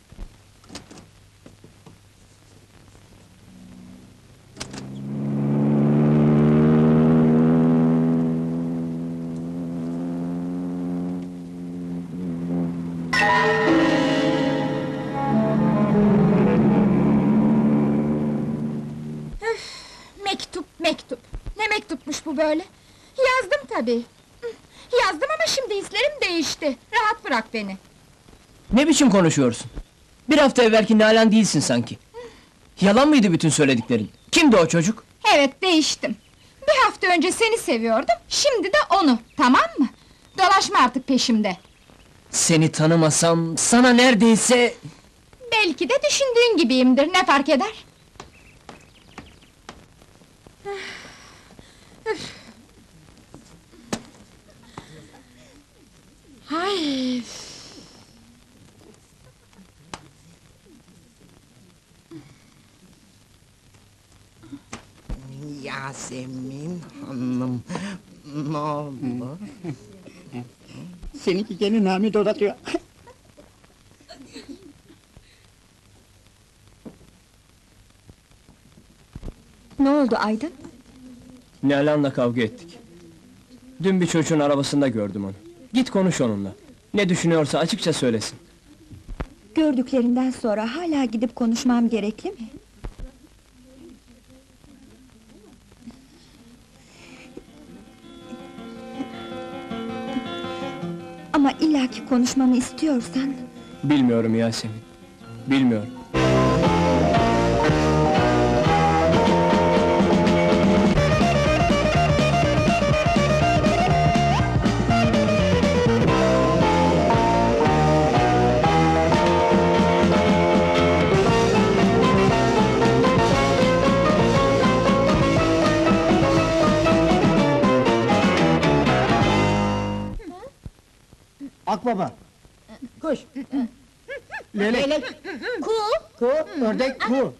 Mektup, mektup! Ne mektupmuş bu böyle? Yazdım tabii! Hı, yazdım ama şimdi hislerim değişti! Rahat bırak beni! Ne biçim konuşuyorsun? Bir hafta evvelki Nalan değilsin sanki. Yalan mıydı bütün söylediklerin? Kimdi o çocuk? Evet, değiştim! Bir hafta önce seni seviyordum, şimdi de onu, tamam mı? Dolaşma artık peşimde! Seni tanımasam, sana neredeyse... Belki de düşündüğün gibiyimdir, ne fark eder? Üf! Hay! Yasemin Hanım, ne oldu? Seninki gene Nami dodatıyor. Ne oldu Aydın? Nalan'la kavga ettik. Dün bir çocuğun arabasında gördüm onu. Git konuş onunla. Ne düşünüyorsa açıkça söylesin. Gördüklerinden sonra hala gidip konuşmam gerekli mi? Ama illaki konuşmamı istiyorsan... Bilmiyorum Yasemin. Bilmiyorum. Akbaba, Kuş! leylek, Ku! ku, ördek, ku.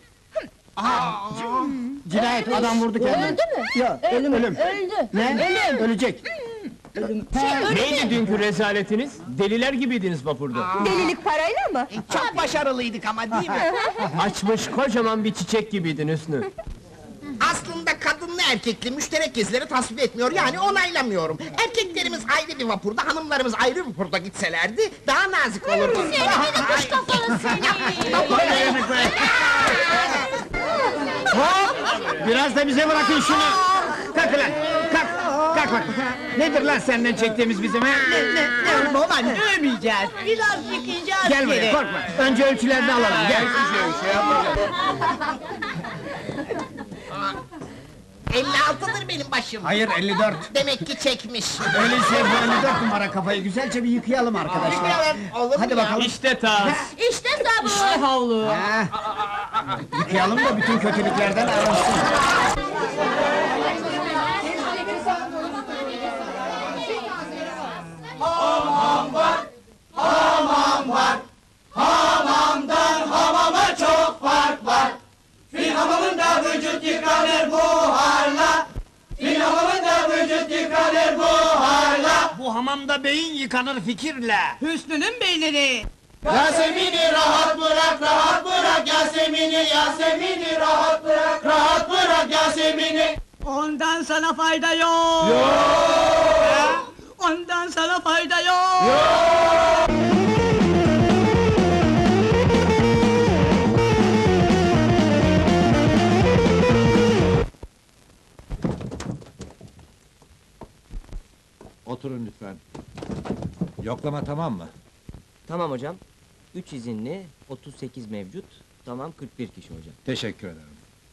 Cinayet, adam vurdu kendini. Öldü mü? Yok, Ölüm, ölüm. öldü. Ne? Ölecek. Neydi dünkü rezaletiniz? Deliler gibiydiniz vapurda. Delilik parayla mı? Çok başarılıydık ama değil mi? Açmış kocaman bir çiçek gibiydin Hüsnü. Aslında kadınlı erkekli müşterek gezileri tasvip etmiyor, yani onaylamıyorum. Erkeklerimiz ayrı bir vapurda, hanımlarımız ayrı bir vapurda gitselerdi, daha nazik olurdu. Seni gidi kuş kafalı seni! Hop! Biraz da bize bırakın şunu! Kalk ulan! Kalk! Kalk bak! Nedir lan senden çektiğimiz bizim ha? Ne, ne, ne baba, dövmeyeceğiz! Biraz yıkayacağız Gel buraya, geri. korkma! Önce ölçülerini alalım, gel! elli altıdır benim başım. Hayır, elli dört. Demek ki çekmiş. Öyleyse bu elli dört numara kafayı güzelce bir yıkayalım arkadaşlar. Yıkayalım, olur mu Hadi ya? bakalım. İşte tas. İşte sabun. İşte havlu. Ha. Yıkayalım da bütün kötülüklerden arınsın. Hamam var, hamam var. Hamamdan hamama çok fark var. Fil hamamında vücut yıkanır buharla. Fil hamamında vücut yıkanır buharla. Bu hamamda beyin yıkanır fikirle. Hüsnü'nün beyleri. Yasemin'i rahat bırak, rahat bırak Yasemin'i, Yasemin'i rahat bırak, rahat bırak Yasemin'i. Ondan sana fayda yok. Yok. Ondan sana fayda yok. Yok. Oturun lütfen. Yoklama tamam mı? Tamam hocam. üç izinli, otuz sekiz mevcut. Tamam, kırk bir kişi hocam. Teşekkür ederim.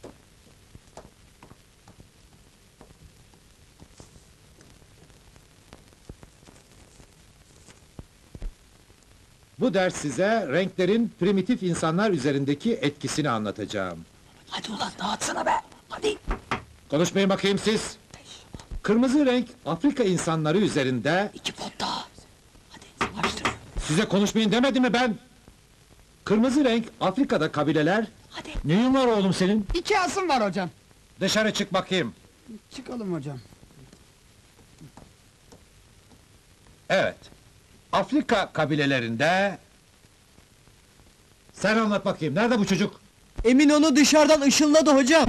Bu ders size renklerin primitif insanlar üzerindeki etkisini anlatacağım. Hadi ulan dağıtsana be! Hadi! Konuşmayın bakayım siz! Kırmızı renk Afrika insanları üzerinde... İki pot daha! Hadi savaştır! Size konuşmayın demedim mi ben? Kırmızı renk Afrika'da kabileler... Hadi! Neyin var oğlum senin? İki asım var hocam. Dışarı çık bakayım. Çıkalım hocam. Evet. Afrika kabilelerinde... Sen anlat bakayım, nerede bu çocuk? Emin onu dışarıdan ışınladı hocam.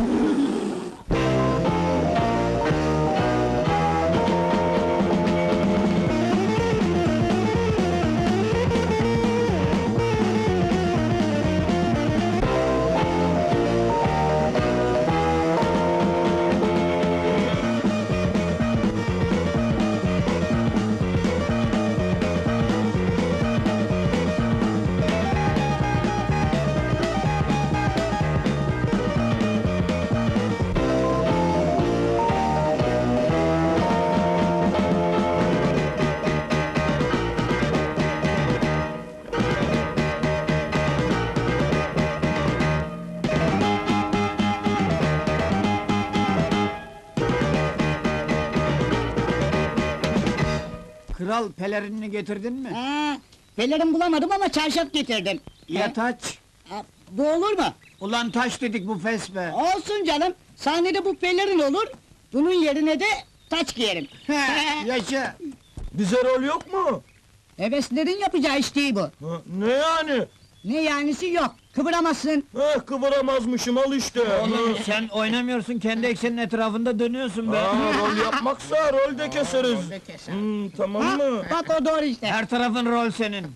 Kral pelerinini getirdin mi? Ha, pelerin bulamadım ama çarşaf getirdim. Ya taç? Ha, bu olur mu? Ulan taş dedik bu fes be! Olsun canım. Sahnede bu pelerin olur. Bunun yerine de taç giyerim. Yaşa! Bize rol yok mu? Heveslerin yapacağı iş değil bu. Ha, ne yani? Ne yanisi yok. Kıvıramazsın. Eh, kıvıramazmışım, al işte! Oğlum sen oynamıyorsun, kendi eksenin etrafında dönüyorsun be! Aa, rol yapmaksa rol de keseriz! Rol de keser. Hmm, tamam Ha, mı? bak o doğru işte. Her tarafın rol senin!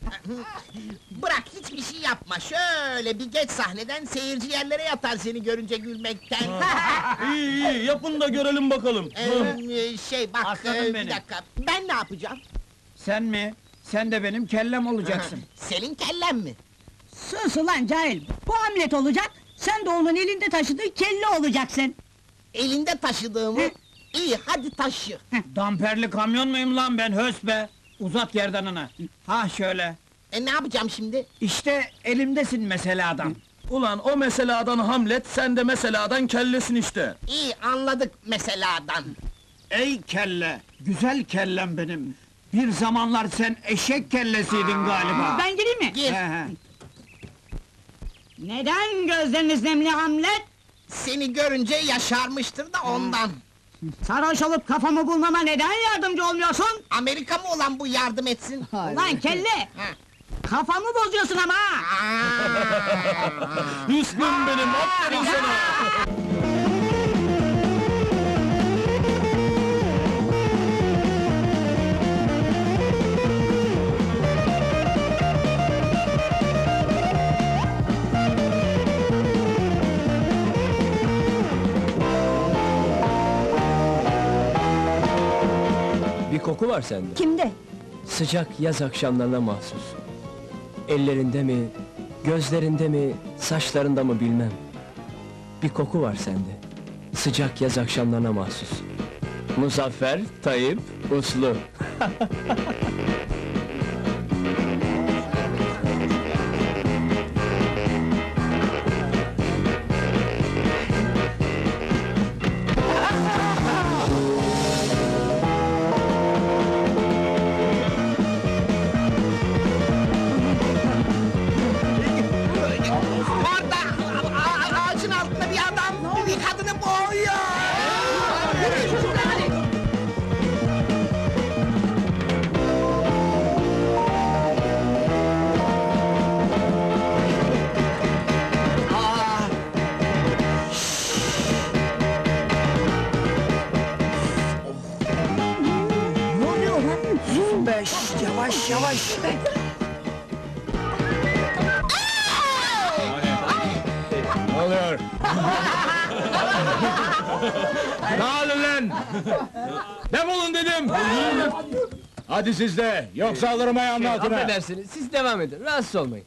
Bırak hiçbir şey yapma. Şöyle bir geç sahneden seyirci yerlere yatar seni görünce gülmekten. İyi iyi, yapın da görelim bakalım! Ee, şey bak, Aslanım e, bir benim. dakika. Ben ne yapacağım? Sen mi? Sen de benim kellem olacaksın! Senin kellen mi? Sus ulan cahil. Bu Hamlet olacak. Sen de onun elinde taşıdığı kelle olacaksın. Elinde taşıdığımı? İyi, hadi taşı. Damperli kamyon muyum lan ben, hös be! Uzat gerdanını! Ha şöyle! E ne yapacağım şimdi? İşte elimdesin meseladan! Ulan o meseladan Hamlet, sen de meseladan kellesin işte! İyi, anladık meseladan. Ey kelle! Güzel kellem benim! Bir zamanlar sen eşek kellesiydin galiba! Ben gireyim mi? Gir. He he. Neden gözleriniz nemli Hamlet? Seni görünce yaşarmıştır da ondan. Sarhoş olup kafamı bulmama neden yardımcı olmuyorsun? Amerika mı olan bu yardım etsin? Ulan kelle! Ha. Kafamı bozuyorsun ama! Hüsnüm benim, aferin sana! Bir koku var sende. Kimde? Sıcak yaz akşamlarına mahsus. Ellerinde mi, gözlerinde mi, saçlarında mı bilmem. Bir koku var sende. Sıcak yaz akşamlarına mahsus. Muzaffer, Tayyip, Uslu. Orada a- a- ağacın altında bir adam bir kadını boğuyor. Aa! Ne oluyor lan? Beş, yavaş yavaş. Ne oluyor? Dağılın lan! Defolun dedim! Hadi siz de, yoksa alırım ayağımın altına! Affedersiniz, siz devam edin, rahatsız olmayın.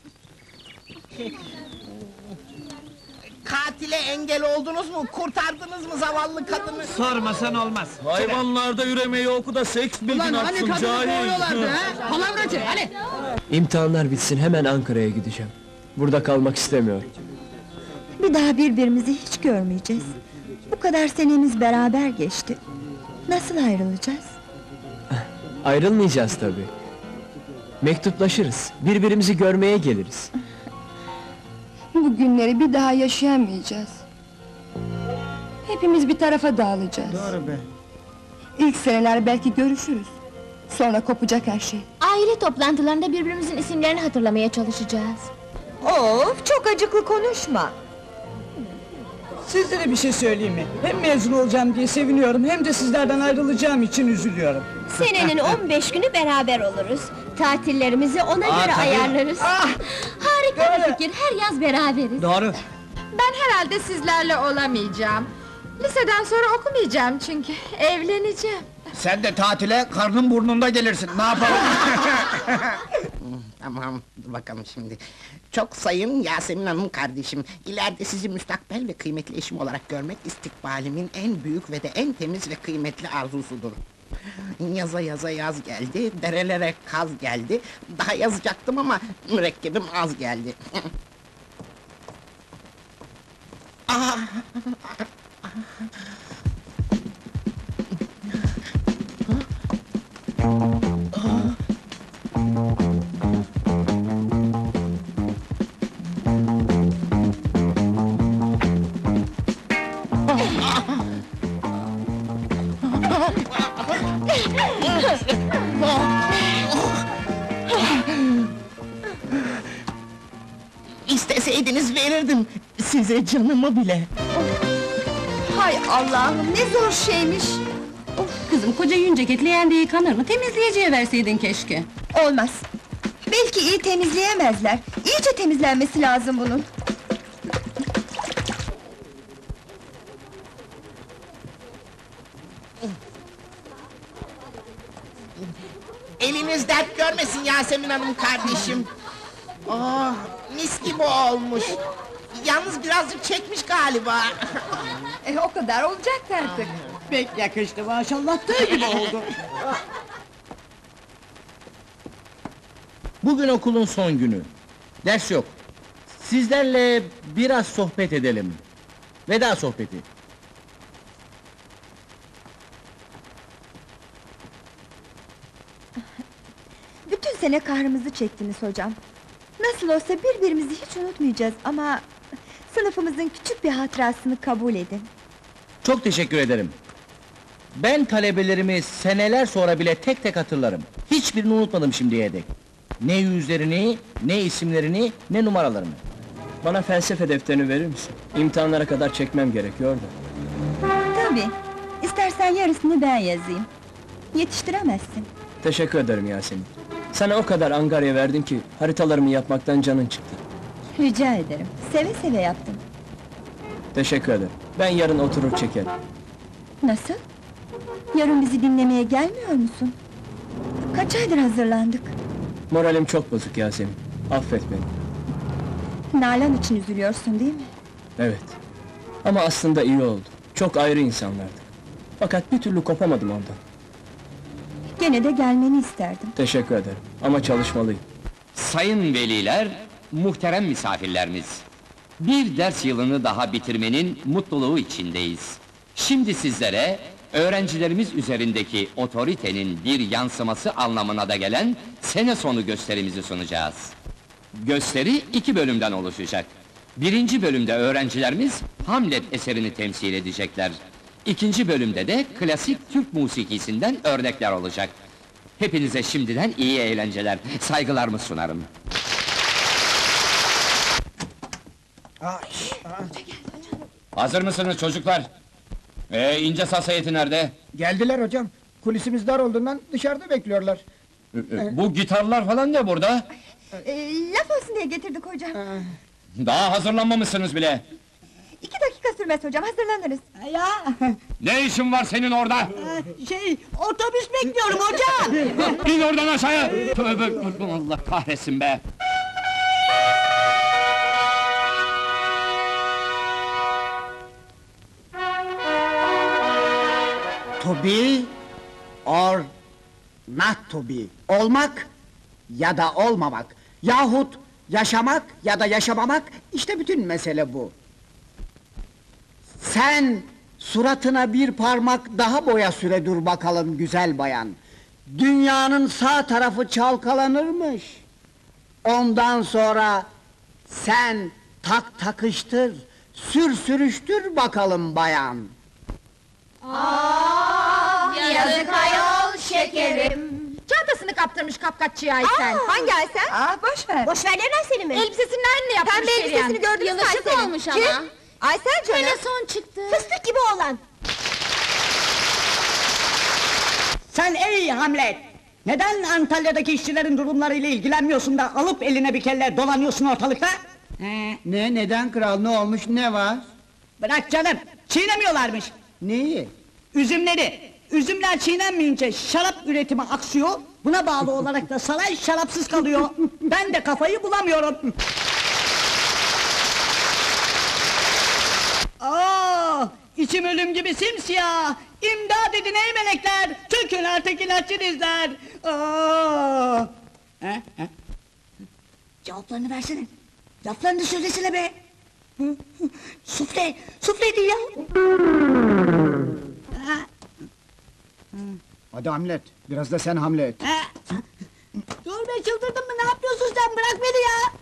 Katile engel oldunuz mu? Kurtardınız mı zavallı kadını? Sormasan olmaz. Hayvanlarda üremeyi oku da seks bilgin atsın cahil. Palavracı, hadi! İmtihanlar bitsin, hemen Ankara'ya gideceğim. Burada kalmak istemiyorum. Bir daha birbirimizi hiç görmeyeceğiz. Bu kadar senemiz beraber geçti. Nasıl ayrılacağız? Ayrılmayacağız tabii. Mektuplaşırız, birbirimizi görmeye geliriz. Bu günleri bir daha yaşayamayacağız. Hepimiz bir tarafa dağılacağız. Doğru be. İlk seneler belki görüşürüz. Sonra kopacak her şey. Aile toplantılarında birbirimizin isimlerini hatırlamaya çalışacağız. Of, çok acıklı konuşma. Sizlere bir şey söyleyeyim mi? Hem mezun olacağım diye seviniyorum, hem de sizlerden ayrılacağım için üzülüyorum. Senenin on beş günü beraber oluruz. Tatillerimizi ona Aa, göre tabii. ayarlarız. Ah! Harika bir Doğru. fikir, her yaz beraberiz. Doğru. Ben herhalde sizlerle olamayacağım. Liseden sonra okumayacağım çünkü, evleneceğim. Sen de tatile karnın burnunda gelirsin, ne yapalım? Tamam, dur bakalım şimdi. Çok sayın Yasemin Hanım kardeşim, ileride sizi müstakbel ve kıymetli eşim olarak görmek istikbalimin en büyük ve de en temiz ve kıymetli arzusudur. Yaza yaza yaz geldi, derelere kaz geldi. Daha yazacaktım ama mürekkebim az geldi. Ah! İsteseydiniz verirdim size canımı bile. Hay Allah'ım, ne zor şeymiş! Kızım, koca yün ceketli yeğende yıkanır mı? Temizleyiciye verseydin keşke. Olmaz! Belki iyi temizleyemezler, iyice temizlenmesi lazım bunun! Eliniz dert görmesin Yasemin Hanım kardeşim. Oh, mis gibi olmuş. Yalnız birazcık çekmiş galiba. E, o kadar olacak artık. Pek yakıştı maşallah, tığ gibi oldu. Bugün okulun son günü. Ders yok. Sizlerle biraz sohbet edelim. Veda sohbeti. Bütün sene kahrımızı çektiniz hocam. Nasıl olsa birbirimizi hiç unutmayacağız ama... ...sınıfımızın küçük bir hatırasını kabul edin. Çok teşekkür ederim. Ben talebelerimi seneler sonra bile tek tek hatırlarım. Hiçbirini unutmadım şimdiye dek. Ne yüzlerini, ne isimlerini, ne numaralarını. Bana felsefe defterini verir misin? İmtihanlara kadar çekmem gerekiyor da. Tabii, istersen yarısını ben yazayım. Yetiştiremezsin. Teşekkür ederim Yasemin. Sana o kadar angarya verdim ki, haritalarımı yapmaktan canın çıktı. Rica ederim, seve seve yaptım. Teşekkür ederim. Ben yarın oturur çekerim. Nasıl? Yarın bizi dinlemeye gelmiyor musun? Kaç aydır hazırlandık? Moralim çok bozuk Yasemin. Affet beni. Nalan için üzülüyorsun değil mi? Evet. Ama aslında iyi oldu. Çok Çok ayrı insanlardık. Fakat bir türlü kopamadım ondan. Gene de gelmeni isterdim. Teşekkür ederim ama çalışmalıyım. Sayın veliler, muhterem misafirlerimiz. Bir ders yılını daha bitirmenin mutluluğu içindeyiz. Şimdi sizlere, öğrencilerimiz üzerindeki otoritenin bir yansıması anlamına da gelen sene sonu gösterimizi sunacağız. Gösteri iki bölümden oluşacak. Birinci bölümde öğrencilerimiz Hamlet eserini temsil edecekler. İkinci bölümde de klasik Türk musikisinden örnekler olacak. Hepinize şimdiden iyi eğlenceler, saygılarımı sunarım. Hazır mısınız çocuklar? Ee, ince saz heyeti nerede? Geldiler hocam. Kulisimiz dar olduğundan dışarıda bekliyorlar. Ee, Bu gitarlar falan ne burada? Ee, laf olsun diye getirdik hocam. Daha hazırlanmamışsınız bile. İki dakika sürmez hocam, hazırlanırız. Ya, Ne işin var senin orada? şey, otobüs bekliyorum hocam! İn oradan aşağıya! Tövbe, Allah kahretsin be! To be or not to be. Olmak ya da olmamak. Yahut yaşamak ya da yaşamamak, işte bütün mesele bu. Sen suratına bir parmak daha boya süre dur bakalım güzel bayan. Dünyanın sağ tarafı çalkalanırmış. Ondan sonra sen tak takıştır, sür sürüştür bakalım bayan. Ah, yazık ayol şekerim. Çantasını kaptırmış kapkaççıya Aysel. Hangi Aysel? Aa, boş ver. Boş ver Aysel mi? Elbisesinin aynını yapmış Pembe Şerian. elbisesini gördünüz mü Yılışık Aysel'in? olmuş Kim? ama. Aysel canım. Hele son çıktı. Fıstık gibi olan. Sen ey Hamlet! Neden Antalya'daki işçilerin durumlarıyla ilgilenmiyorsun da alıp eline bir kelle dolanıyorsun ortalıkta? He, Ne, neden kral, ne olmuş, ne var? bırak canım, çiğnemiyorlarmış. Neyi? Üzümleri. Üzümler çiğnenmeyince şarap üretimi aksıyor, buna bağlı olarak da saray şarapsız kalıyor. Ben de kafayı bulamıyorum. Aa, içim ölüm gibi simsiyah! İmdad edin ey melekler! Çökün artık ilaççı dizler! Aa! He, he. Cevaplarını versene! Laflarını söylesene be! Sufle! Sufle değil ya! Ha, Hadi Hamlet, biraz da sen hamle et. ha. Dur be, çıldırdın mı? Ne yapıyorsun sen? Bırak beni ya!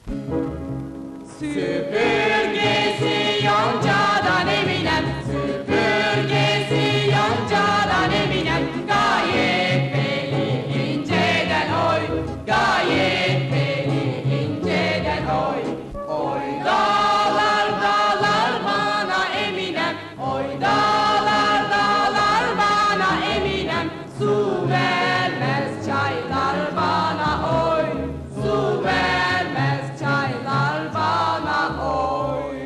Süpürgesi yoncadan Eminem, süpürgesi yoncadan Eminem, gayet belli inceden oy, gayet belli inceden oy. Oy dağlar dağlar bana Eminem, oy dağlar dağlar bana Eminem, su vermez çaylar bana oy, su vermez çaylar bana oy.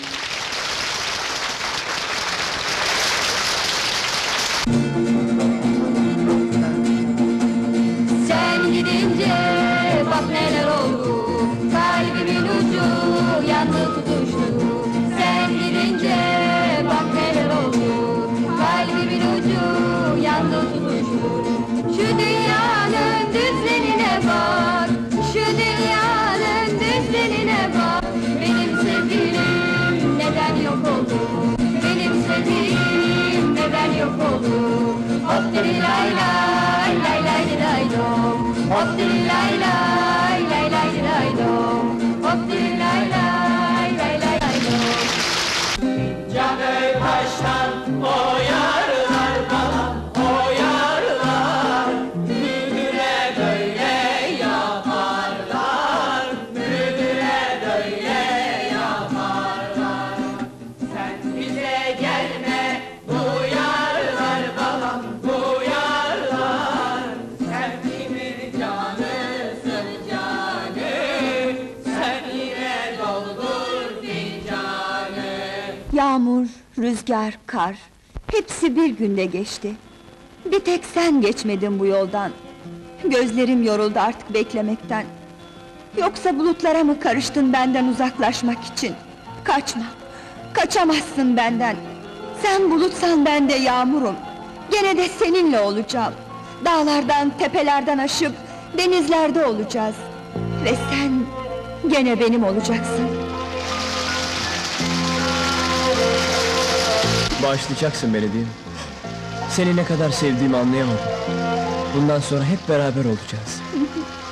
Sen gidince bak neler oldu. Kalbimin ucu yandı tutuştu. Sen gidince bak neler oldu. Kalbimin ucu yandı tutuştu. Şu dünyanın düzenine bak. Şu dünyanın düzenine bak. Benim sevgilim neden yok oldu? Benim sevgilim neden yok oldu? Hop diri lay lay lay lay di lay dom. Hop diri lay lay lay lay di lay dom. Hop diri lay lay lay lay lay dom. Canı taştan oyarlar bana, oyarlar. Müdüre böyle yaparlar, müdüre böyle yaparlar. Sen bize gelme, uyarlar babam, uyarlar. Sen kimin canısın canı, sen yine doldur fincanı. Yağmur, rüzgar, kar, hepsi bir günde geçti. Bir tek sen geçmedin bu yoldan. Gözlerim yoruldu artık beklemekten. Yoksa bulutlara mı karıştın benden uzaklaşmak için? Kaçma, kaçamazsın benden. Sen bulutsan ben de yağmurum. Gene de seninle olacağım. Dağlardan, tepelerden aşıp denizlerde olacağız. Ve sen gene benim olacaksın. Bağışlayacaksın beni değil mi? Seni ne kadar sevdiğimi anlayamadım. Bundan sonra hep beraber olacağız.